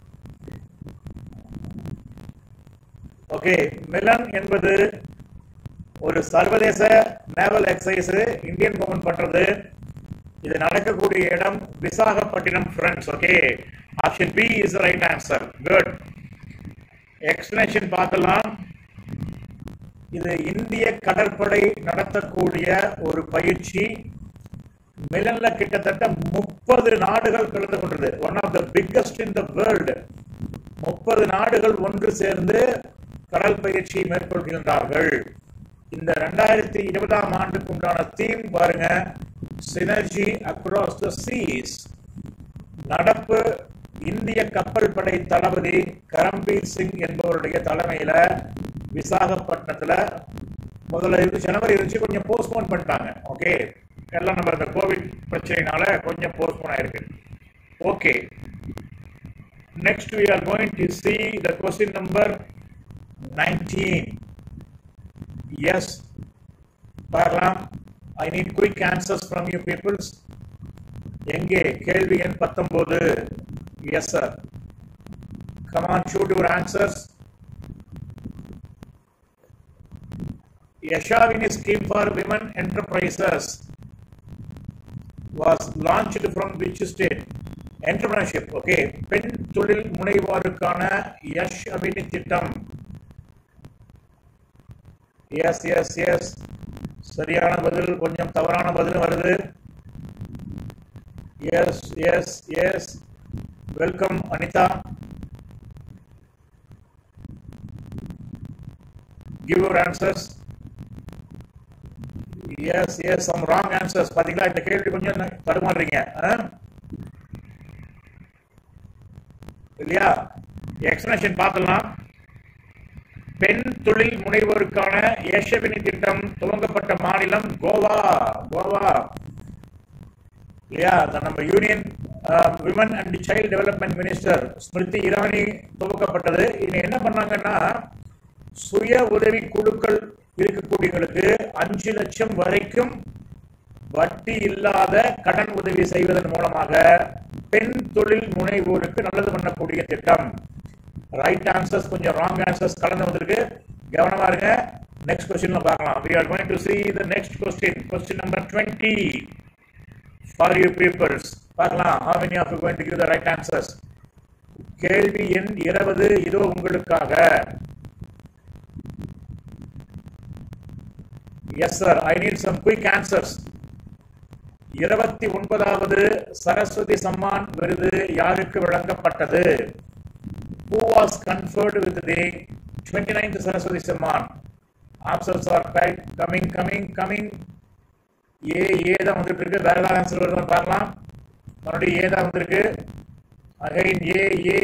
S2: ஓகே, மிலன் என்பது ஒரு சர்வதேச நேவல் எக்ஸசைஸ் இந்தியன் கவர்மெண்ட் பண்றது. இது நடக்கக்கூடிய இடம் Visakhapatnam, friends. Okay, option B is the right answer. Good. Explanation பார்க்கலாம். இது இந்திய கடற்படை நடத்தக்கூடிய ஒரு பயிற்சி. மிலன்ல கிட்டத்தட்ட 30 நாடுகள் கலந்து கொண்டது. One of the biggest in the world. 30 நாடுகள் ஒன்று சேர்ந்து கடல் பயிற்சி மேற்கொள்கின்றார்கள். இந்த 2020ஆம் ஆண்டுக்கு உண்டான தீம் பாருங்க, சினர்ஜி அக்ராஸ் த சீஸ். நடப்பு இந்திய கப்பல் படை தளபதி கரம்பீர் சிங் என்பவருடைய தலைமையில விசாகப்பட்டினத்துல முதல்ல ஜனவரி இருந்துச்சு, கொஞ்சம் போஸ்ட்போன் பண்ணிட்டாங்க. ஓகே, எல்லாம் நம்ம இந்த கோவிட் பிரச்சனைனால கொஞ்சம் போஸ்ட்போன் ஆயிருக்கு. Okay, next we are going to see the question number 19. எஸ் பார்க்கலாம். I need quick answers from you peoples. எங்கே கேள்வி எண் 19? Yes sir. Come on, shoot your answers. Yashavini scheme for women enterprises was launched from which state? Entrepreneurship. Okay. பெண் தொழில் முனைவோருக்கான யஷாவினி திட்டம். Yes, yes, yes. சரியான பதில், கொஞ்சம் தவறான பதில் வருது. Yes, yes, yes. Welcome, Anita. Give your answers. Yes, yes, some wrong answers. பாத்தீங்களா, இந்த கேள்வி கொஞ்சம் தடுமாறுறீங்க இல்லையா? எக்ஸ்பிளனேஷன் பார்க்கலாம். பெண் தொழில் முனைவோருக்கான யஷாவினி திட்டம் துவங்கப்பட்ட மாநிலம் கோவா. கோவா இல்லையா? நம்ம union women and child development minister Smriti Irani துவக்கப்பட்டது. இது என்ன பண்ணாங்கன்னா, சுய உதவி குழுக்கள் இருக்கக்கூடியவர்களுக்கு 5 லட்சம் வரைக்கும் வட்டி இல்லாத கடன் உதவி செய்வதன் மூலமாக பெண் தொழில் முனைவோருக்கு நல்லது பண்ணக்கூடிய திட்டம். ரைட் ஆன்சர்ஸ், கொஞ்சம் ராங் ஆன்சர்ஸ் கலந்து வந்திருக்கு, கவனமா இருங்க. நெக்ஸ்ட் क्वेश्चनல பார்க்கலாம். We are going to see the next question. Question number 20 for you papers. பார்க்கலாம். How many of you going to give the right answers? கேள்வி எண் 20 இதோ உங்களுக்காக. Yes sir, I need some quick answers. 29வது Saraswati Samman விருது யாருக்கு வழங்கப்பட்டது? Who was conferred with the 29th Saraswati Samman? Answers are coming. ஏ தான் வந்துட்டு இருக்கு. வேற ஏதாவது ஆன்சர் வருதுன்னு பார்க்கலாம். மறுபடியும் ஏ தான் வந்திருக்கு. Again A.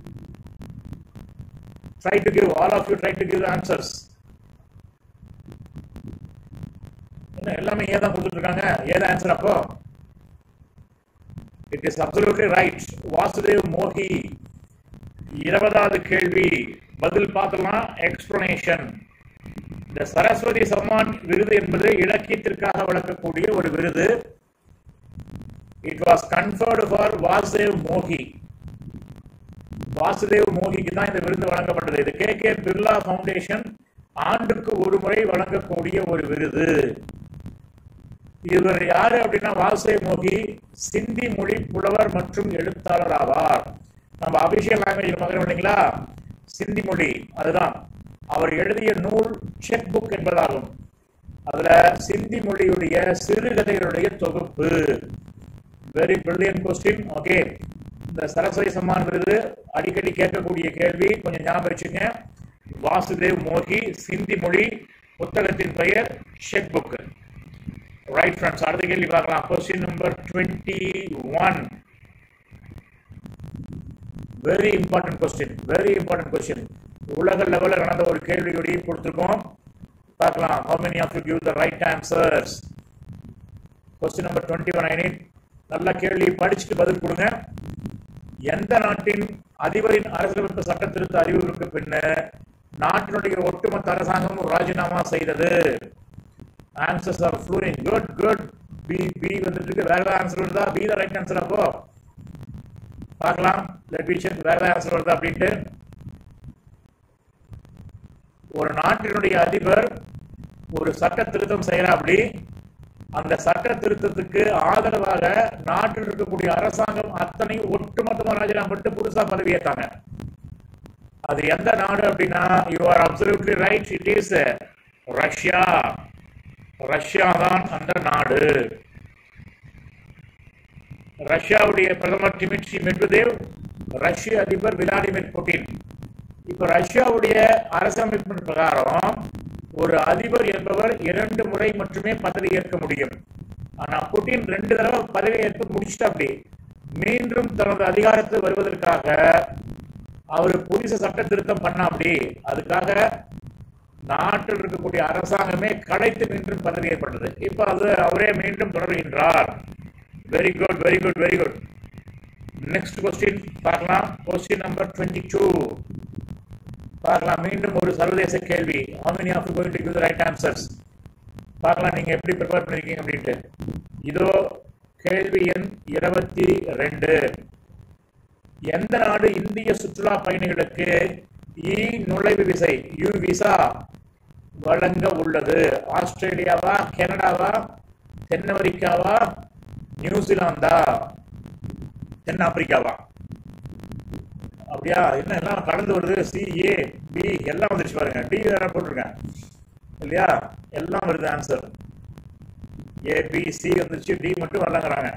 S2: Try to give, all of you try to give the answers. எல்லாமே ஏ தான் கொடுத்துட்டு இருக்காங்க. ஏதா ஆன்சர் அப்போ? It is absolutely right. Vasudev மோகி. 20வது கேள்வி பதில் பார்த்தலாம். எக்ஸ்பிளனேஷன். இந்த சரஸ்வதி சம்மான் விருது என்பது இலக்கியத்திற்காக வழங்கக்கூடிய ஒரு விருது. It was conferred for Vasudev மோகி. Vasudev மோகிக்கு தான் இந்த விருது வழங்கப்பட்டது. இது கே பிர்லா ஃபவுண்டேஷன் ஆண்டுக்கு ஒரு முறை வழங்கக்கூடிய ஒரு விருது. இவர் யாரு அப்படின்னா, வாசுதேவ் மோகி சிந்தி மொழி புலவர் மற்றும் எழுத்தாளர் ஆவார். நம்ம அபிஷேக் லாங்குவேஜ் பார்க்கிறோம் இல்லைங்களா, சிந்தி மொழி, அதுதான் அவர் எழுதிய நூல் செக் புக் என்பதாகும். அதுல சிந்தி மொழியுடைய சிறுகதைகளுடைய தொகுப்பு. Very brilliant question. ஓகே, இந்த சரஸ்வதி சம்மான் விருது அடிக்கடி கேட்கக்கூடிய கேள்வி, கொஞ்சம் ஞாபகம் வச்சுங்க. வாசுதேவ் மோகி, சிந்தி மொழி, புத்தகத்தின் பெயர் செக் புக். ரைட் ஃப்ரெண்ட்ஸ், அடுத்த கேள்வி பார்க்கலாம். Question number 21. Very important question. உலக லெவலில் நடந்த ஒரு கேள்வியுடைய கொடுத்திருக்கோம், பார்க்கலாம். How many of you give the right answers? Question number 21. I need நல்ல கேள்வி படிச்சுட்டு பதில் கொடுங்க. எந்த நாட்டின் அதிபரின் அரசியலமைப்பு சட்ட திருத்த அறிவிப்புக்கு பின்ன நாட்டினுடைய ஒட்டுமொத்த அரசாங்கம் ராஜினாமா செய்தது? Answers are flowing. Good. B வந்துட்டு இருக்கு. வேற ஆன்சர் வருதா? B the right answer. அப்போ பார்க்கலாம். Let me check வேற ஆன்சர் வருதா அப்படின்ட்டு. ஒரு நாட்டினுடைய அதிபர் ஒரு சட்ட திருத்தம் செய்யறா, அப்படி அந்த சட்ட திருத்தத்துக்கு ஆதரவாக நாட்டில் இருக்கக்கூடிய அரசாங்கம் அத்தனை ஒட்டுமொத்தமா ராஜினாமா பண்ணிட்டு புதுசா பதவியேற்றாங்க. அது எந்த நாடு அப்படின்னா, you are absolutely right, it is Russia. Russia தான் அந்த நாடு. ரஷ்யாவுடைய பிரதமர் டிமிட்ரி மெட்வெதேவ், ரஷ்ய அதிபர் விளாடிமிர் புட்டின். இப்ப ரஷ்யாவுடைய அரசமைப்பின் பிரகாரம் ஒரு அதிபர் என்பவர் 2 முறை மட்டுமே பதவி ஏற்க முடியும். ஆனா புட்டின் 2 தடவை பதவி ஏற்க முடிச்சுட்டு அப்படி மீண்டும் தனது அதிகாரத்தில் வருவதற்காக அவர் புதிய சட்ட திருத்தம் பண்ண, அப்படி அதுக்காக நாட்டில் இருக்கக்கூடிய அரசாங்கமே கடைத்து மீண்டும் பதவி ஏற்பட்டது. இப்ப அது அவரே மீண்டும் தொடர்கின்றார். Very good. நெக்ஸ்ட் கொஸ்டின் பார்க்கலாம். கொஸ்டின் நம்பர் 22 பார்க்கலாம். மீண்டும் ஒரு சர்வதேச கேள்வி. How many of you going to give the right answers? பார்க்கலாம் நீங்க எப்படி ப்ரிப்பேர் பண்ணிருக்கீங்க அப்படின்ட்டு. இதோ கேள்வி எண் 22. எந்த நாடு இந்திய சுற்றுலா பயணிகளுக்கு நுழைவு விசை யூ விசா வழங்க உள்ளது? ஆஸ்திரேலியாவா, கனடாவா, தென் அமெரிக்காவா, நியூசிலாந்தா, தென்னாப்பிரிக்காவா? அப்படியா? என்ன எல்லாம் கடந்து வருது. சி, ஏ, பி எல்லாம் வந்துருச்சு பாருங்க. டி வேற போட்டிருக்கேன் இல்லையா? எல்லாம் வருது ஆன்சர். ஏ, பி, சி வந்துருச்சு, டி மட்டும் வரலங்கிறாங்க.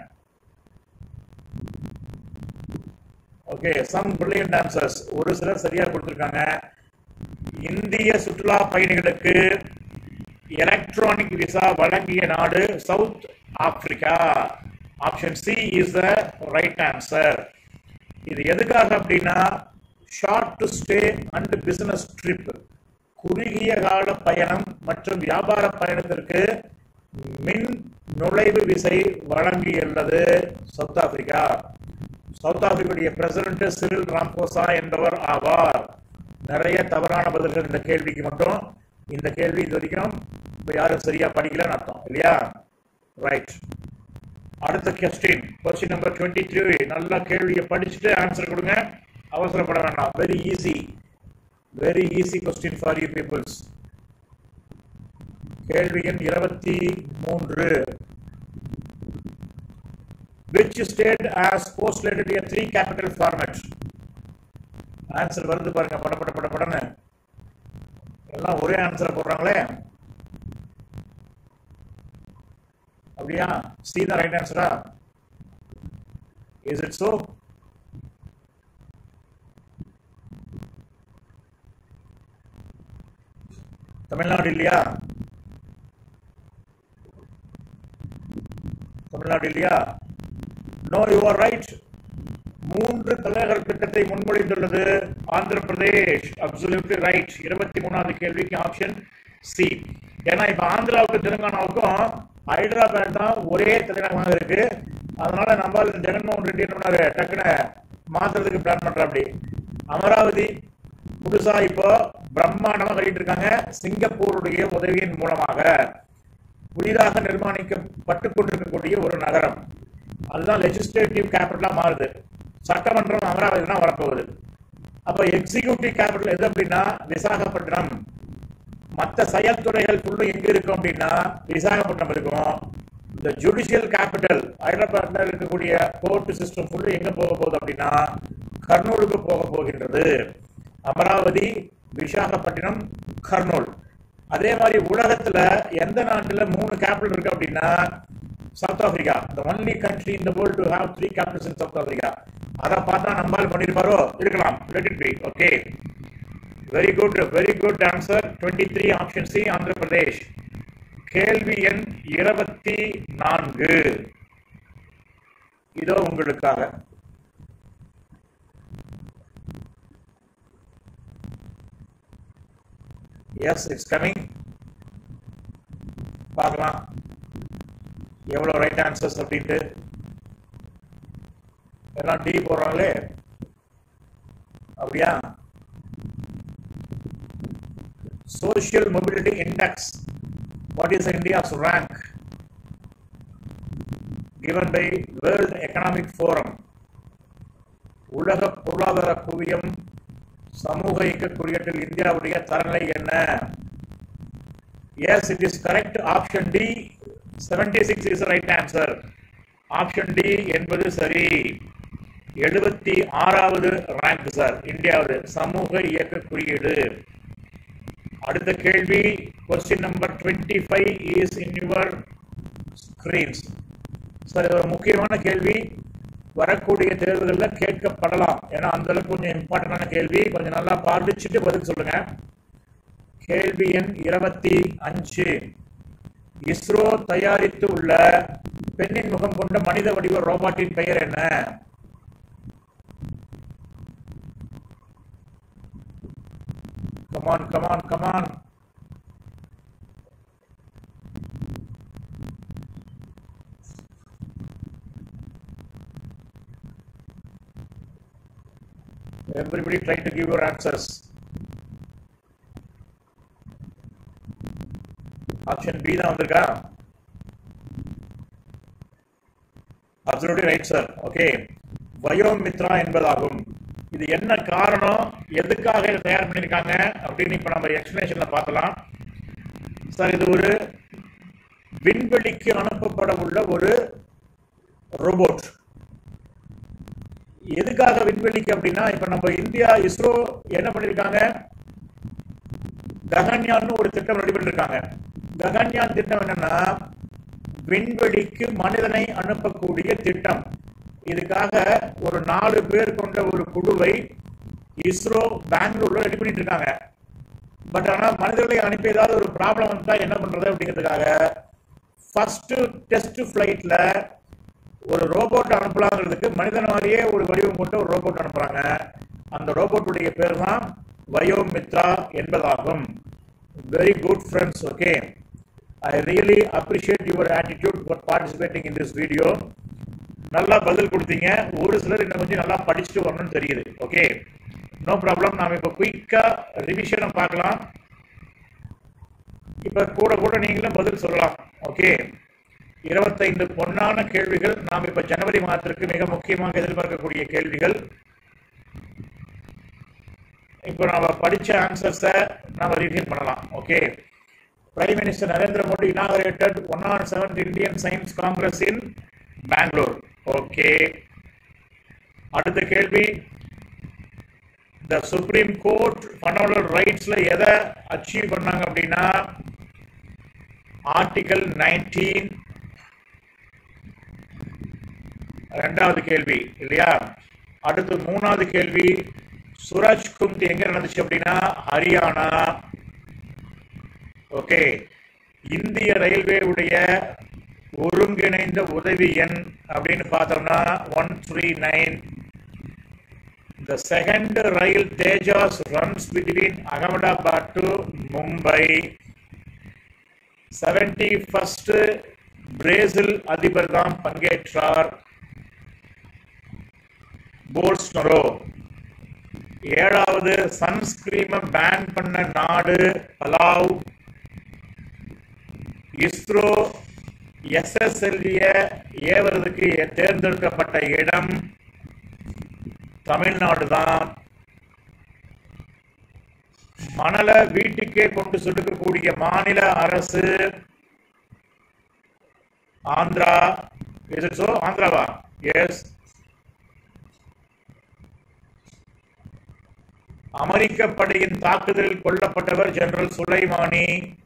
S2: Okay, some brilliant answers. ஒரு சிலர் சரியா கொடுத்திருக்காங்க. இந்திய சுற்றுலா பயணிகளுக்கு எலக்ட்ரானிக் விசா வழங்கிய நாடு South Africa. Option C is the right answer. இது எதுக்காக அப்படின்னா short to stay and business trip, குறுகிய கால பயணம் மற்றும் வியாபார பயணத்திற்கு மின் நுழைவு விசை வழங்கியுள்ளது சவுத் ஆப்பிரிக்கா. சவுத் ஆப்பிரிக்காவுடைய பிரசிடென்ட் சிரில் ராம்போசா என்பவர் ஆவார். நிறைய தவறான பதில்கள் இந்த கேள்விக்கு மட்டும். இந்த கேள்வி இது வரைக்கும் இப்போ யாரும் சரியா படிக்கலன்னு அர்த்தம் இல்லையா? ரைட். அடுத்த கொஸ்டின் நம்பர் 23. நல்ல கேள்வியை படிச்சுட்டு ஆன்சர் கொடுங்க, அவசரப்பட வேண்டாம். Very easy question for you peoples. கேள்வி எண் 23. Which state has postulated a 3 capital format? Answer வருது பாருங்க. படன்னு எல்லாம் ஒரே ஆன்சர் போடுறாங்களே. அப்படியா? சி தான் ரைட் ஆன்சரா? Is it so? தமிழ்நாடு இல்லையா? No, you are right. 3 தலைநகர் திட்டத்தை முன்மொழிந்துள்ளது ஆந்திர பிரதேஷ். Absolutely right. 23வது கேள்விக்கு ஆப்ஷன் சி. ஏன்னா இப்ப ஆந்திராவுக்கும் தெலுங்கானாவுக்கும் ஹைதராபாத் தான் ஒரே தலைநகரமாக இருக்கு. அதனால நம்ம ஜெகன்மோகன் ரெட்டி என்ன பண்ணாரு, டக்குன்னு மாத்துறதுக்கு பிளான் பண்ற. அப்படி அமராவதி புதுசா இப்போ பிரம்மாண்டமா கட்டிட்டு இருக்காங்க. சிங்கப்பூருடைய உதவியின் மூலமாக புதிதாக நிர்மாணிக்கப்பட்டு கொண்டிருக்கக்கூடிய ஒரு நகரம். அதுதான் லெஜிஸ்லேட்டிவ் கேபிட்டலா மாறுது. சட்டமன்றம் அமராவதி தான் வரப்போகுது. அப்ப எக்ஸிகியூட்டிவ் கேபிட்டல் எது அப்படின்னா விசாகப்பட்டினம். மற்ற செயல்துறைகள் ஃபுல்லும் எங்க இருக்கும் அப்படின்னா விசாகப்பட்டினம் இருக்கும். இந்த ஜுடிஷியல் கேபிட்டல் ஹைதராபாத்ல இருக்கக்கூடிய கோர்ட் சிஸ்டம் ஃபுல்லும் எங்க போக போகுது அப்படின்னா கர்னூலுக்கு போக போகின்றது. அமராவதி, விசாகப்பட்டினம், கர்னூல். அதே மாதிரி உலகத்துல எந்த நாட்டுல 3 கேபிட்டல் இருக்கு அப்படின்னா South Africa. the only country in the world to have 3 capitals in South Africa. அத பார்த்தா நம்மால் பண்ணிருப்பாரோ? இருக்கலாம். let it be. okay, very good answer. 23 option C, Andhra Pradesh. கேள்வி எண் 24 இதோ உங்களுக்காக. yes, it's coming. பார்க்கலாம் எவ்வளவு ரைட் ஆன்சர்ஸ் அப்படின்ட்டு. எல்லாம் டி போடுறாங்களே. அப்படியா? Social Mobility Index. What is India's rank? Given by World Economic Forum. உலக பொருளாதார குவியம் சமூக இயக்க குறியீட்டில் இந்தியாவுடைய தரநிலை என்ன? Yes, it is correct. Option D, 76 is the right answer. Option D என்பது சரி. 76வது ரேங்க் சார் இந்தியாவுடைய சமூக இயக்க குறியீடு. அடுத்த கேள்வி question number 25 is in your screens. Sir இது ஒரு முக்கியமான கேள்வி. வரக்கூடிய தேர்வுகளில் கேட்கப்படலாம். ஏன்னா அந்த அளவுக்கு கொஞ்சம் இம்பார்ட்டன்டான கேள்வி. கொஞ்சம் நல்லா படிச்சுட்டு பதில் சொல்லுங்க. கேள்வி எண் 25. இஸ்ரோ தயாரித்து உள்ள பெண்ணின் முகம் கொண்ட மனித வடிவ ரோபோட்டின் பெயர் என்ன? come on. Everybody try to give your answers. Option B தான் வந்திருக்கா? Absolutely right sir. Okay, Vyommitra என்பதாகும். இது என்ன காரணம், எதுக்காக இதை தயார் பண்ணியிருக்காங்க அப்படின்னு இப்ப நம்ம எக்ஸ்பிளனேஷன்ல பார்க்கலாம். சார், இது ஒரு விண்வெளிக்கு அனுப்பப்பட உள்ள ஒரு ரோபோட். எதுக்காக விண்வெளிக்கு அப்படின்னா, இப்ப நம்ம இந்தியா இஸ்ரோ என்ன பண்ணிருக்காங்க, ககன்யான் ஒரு திட்டம் ரெடி பண்ணிருக்காங்க. ககன்யான் திட்டம் என்னன்னா விண்வெளிக்கு மனிதனை அனுப்பக்கூடிய திட்டம். இதுக்காக ஒரு 4 பேர் கொண்ட ஒரு குழுவை இஸ்ரோ பெங்களூர்ல ரெடி பண்ணிட்டு இருக்காங்க. பட் ஆனா மனிதர்களை அனுப்பி ஏதாவது ஒரு ப்ராப்ளம் வந்தா என்ன பண்றது அப்படிங்கிறதுக்காக ஃபர்ஸ்ட் டெஸ்ட் பிளைட்ல ஒரு ரோபோட் அனுப்பலாங்கிறதுக்கு மனிதன் மாதிரியே ஒரு வடிவம் கொண்ட ஒரு ரோபோட் அனுப்புறாங்க. அந்த ரோபோட்டுடைய பேர் தான் வயோமித்ரா என்பதாகும். Very good friends. Okay, I really appreciate your attitude for participating in this video. நல்லா பதில் கொடுத்தீங்க. ஒரு சிலர் இன்னும் கொஞ்சம் நல்லா படிச்சுட்டு வரணும்னு தெரியுது. Okay, no problem. நாம இப்ப குயிக்கா ரிவிஷனை பார்க்கலாம். இப்ப கூட நீங்களும் பதில் சொல்லலாம். ஓகே, 25 பொன்னான கேள்விகள். நாம் இப்ப ஜனவரி மாதத்திற்கு மிக முக்கியமாக எதிர்பார்க்கக்கூடிய கேள்விகள். இப்ப நாம படிச்ச ஆன்சர்ஸை நாம ரிவிஷன் பண்ணலாம். Okay, Prime Minister Narendra Modi inaugurated 107th Indian Science Congress in Bangalore. Okay. அடுத்த கேள்வி, the Supreme Court fundamental rightsல எதை அச்சீவ் பண்ணாங்க அப்படின்னா ஆர்டிகல் 19. இரண்டாவது கேள்வி இல்லையா? அடுத்து மூணாவது கேள்வி, சூரஜ் குந்த் எங்க நடந்துச்சு அப்படின்னா ஹரியானா. ஓகே, இந்திய ரயில்வே உடைய ஒருங்கிணைந்த உதவி எண் அப்படின்னு பார்த்தோம்னா 139. The second rail Tejas runs between Ahmedabad to Mumbai. 71st Brazil அதிபர் தான் பங்கேற்றார், போல்ஸ்னரோ. 7வது சன்ஸ்கிரீமை பேன் பண்ண நாடு பலாவ். இஸ்ரோ SSLV ஏவறதுக்கு தேர்ந்தெடுக்கப்பட்ட இடம் தமிழ்நாடு தான். மணலை வீட்டுக்கே கொண்டு செலுத்தக்கூடிய மாநில அரசு ஆந்திரா. Is it so? ஆந்திராவா? எஸ். அமெரிக்க படையின் தாக்குதலில் கொல்லப்பட்டவர் ஜெனரல் சுலைமானி.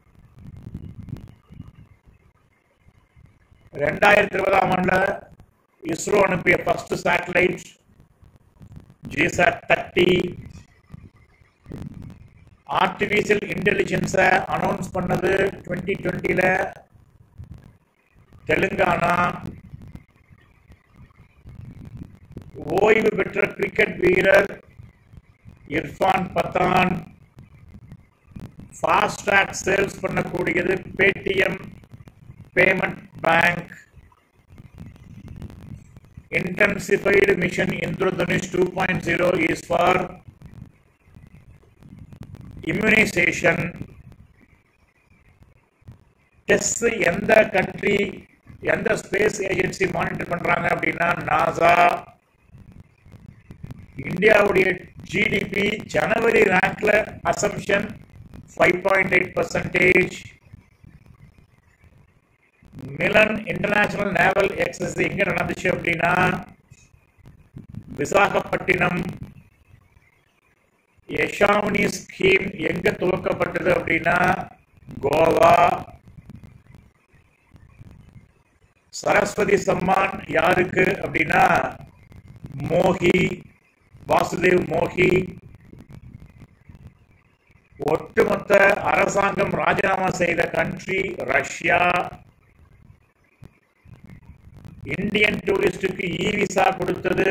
S2: 2020ஆம் ஆண்டுல இஸ்ரோ அனுப்பிய ஃபர்ஸ்ட் சேட்டலைட் GSAT-30. ஆர்டிபிஷியல் இன்டெலிஜென்ஸை அனௌன்ஸ் பண்ணது 2020ல தெலுங்கானா. ஓய்வு பெற்ற கிரிக்கெட் வீரர் இர்ஃபான் பத்தான். ஃபாஸ்ட்ராக் சேல்ஸ் பண்ணக்கூடியது Paytm payment bank. Intensified mission Indradhanush 2.0 is for immunization. Test எந்த கண்ட்ரி எந்த ஸ்பேஸ் ஏஜென்சி மானிட்டர் பண்றாங்க அப்படின்னா நாசா. இந்தியாவுடைய ஜிடிபி ஜனவரி ரேங்க்ல assumption 5.8%. Milan international naval exercise எங்க நடந்துச்சு அப்படின்னா விசாகப்பட்டினம். யஷாவனி ஸ்கீம் எங்க துவக்கப்பட்டது அப்படின்னா கோவா. சரஸ்வதி சம்மான் யாருக்கு அப்படின்னா மோகி, வாசுதேவ் மோகி. ஒட்டுமொத்த அரசாங்கம் ராஜினாமா செய்த கண்ட்ரி ரஷ்யா. இந்தியன் டூரிஸ்டுக்கு இ விசா கொடுத்தது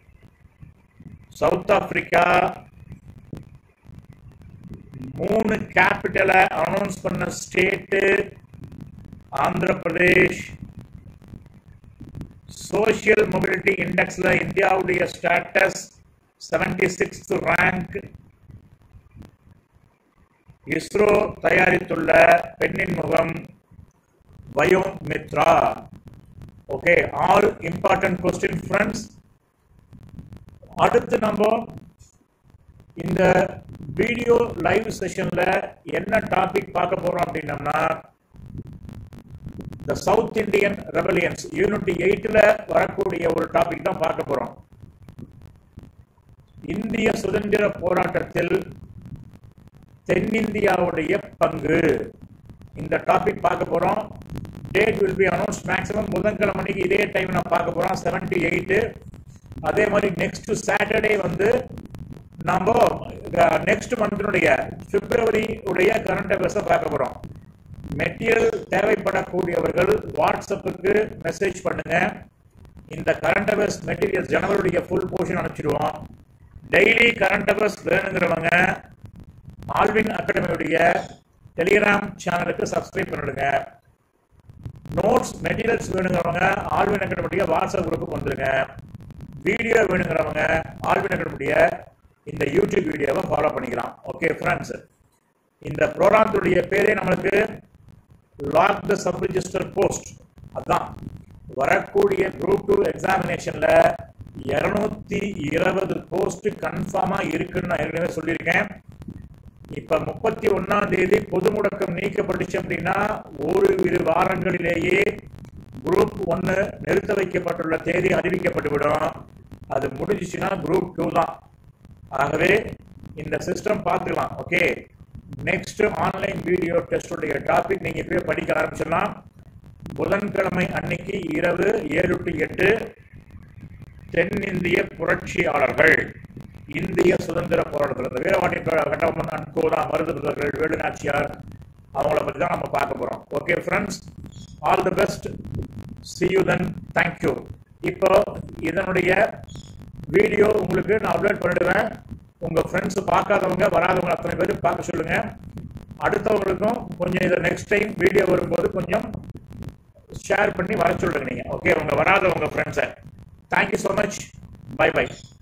S2: சவுத் ஆப்பிரிக்கா. 3 கேபிட்டலை அனௌன்ஸ் பண்ண state Andhra Pradesh. Social mobility இண்டெக்ஸ்ல இந்தியாவுடைய ஸ்டேட்டஸ் 76th ரேங்க். இஸ்ரோ தயாரித்துள்ள பெண்ணின் முகம் Vyommitra. Okay, all important question friends. அடுத்து நம்ம இந்த வீடியோ லைவ் செஷன்ல என்ன டாபிக் பார்க்க போறோம் அப்படின்னம்னா, the South Indian rebellions unit 8ல வரக்கூடிய ஒரு டாபிக் தான் பார்க்க போறோம். இந்திய சுதந்திர போராட்டத்தில் தென்னிந்தியாவுடைய பங்கு, இந்த டாபிக் பார்க்க போறோம். Date will be announce maximum புதன்கிழமை மணிக்கு இதே டைம் நான் பார்க்க போறோம் 78. அதே மாதிரி நெக்ஸ்ட் சாட்டர்டே வந்து நம்ம நெக்ஸ்ட் மந்த்தினுடைய பிப்ரவரி உடைய கரண்ட் அஃபேர்ஸை பார்க்க போறோம். மெட்டீரியல் தேவைப்படக்கூடியவர்கள் வாட்ஸ்அப்புக்கு மெசேஜ் பண்ணுங்க. இந்த கரண்ட் அஃபேர்ஸ் மெட்டீரியல் ஜனவரியுடைய ஃபுல் போர்ஷன் அனுப்பிச்சிடுவோம். டெய்லி கரண்ட் அஃபேர்ஸ் வேணுங்கிறவங்க ஆல்வின் அகாடமியுடைய டெலிகிராம் சேனலுக்கு சப்ஸ்கிரைப் பண்ணிடுங்க. நோட்ஸ் மெட்டீரியல்ஸ் வேணுங்கிறவங்க ஆல்வின் அகாடமியுடைய வாட்ஸ்அப் குரூப்புக்கு வந்துருங்க. வீடியோ வேணுங்கிறவங்க ஆல்வின் அகாடமியுடைய இந்த யூடியூப் வீடியோவை ஃபாலோ பண்ணிக்கலாம். ஓகே ஃப்ரெண்ட்ஸ், இந்த ப்ரோக்ராமுடைய பேரே நம்மளுக்கு lock the sub register post. அதான் வரக்கூடிய குரூப் 2 எக்ஸாமினேஷன்ல 220 போஸ்ட் கன்ஃபார்மா இருக்குன்னு நான் ஏற்கனவே சொல்லியிருக்கேன். இப்ப 31ஆம் தேதி பொது முடக்கம் நீக்கப்பட்டுச்சு அப்படின்னா ஓரிரு வாரங்களிலேயே குரூப் 1 நிறுத்த வைக்கப்பட்டுள்ள தேதி அறிவிக்கப்பட்டுவிடும். அது முடிஞ்சிச்சுன்னா குரூப் 2 தான். ஆகவே இந்த சிஸ்டம் பார்த்துக்கலாம். Okay, next online video test உடைய டாபிக் நீங்க இப்பவே படிக்க ஆரம்பிச்சிடலாம். புதன்கிழமை அன்னைக்கு இரவு 7 to 8 தென்னிந்திய புரட்சியாளர்கள் இந்திய சுதந்திர போராட்டத்தில் வீரவாணி கட்டபொம்மன் அண்ட் கோதா மருதுபுதர்கள் வேலுநாச்சியார் அவங்கள பற்றி தான் நம்ம பார்க்க போறோம். Okay friends, all the best, see you then, thank you. இப்போ இதனுடைய வீடியோ உங்களுக்கு நான் அப்லோட் பண்ணிடுவேன். உங்க ஃப்ரெண்ட்ஸ் பார்க்காதவங்க வராதவங்க அத்தனை பேர் பார்க்க சொல்லுங்க. அடுத்தவங்களுக்கும் கொஞ்சம் இதை நெக்ஸ்ட் டைம் வீடியோ வரும்போது கொஞ்சம் ஷேர் பண்ணி வர சொல்லுங்க நீங்க. ஓகே, உங்க வராதவங்க ஃப்ரெண்ட்ஸை. Thank you so much, bye by.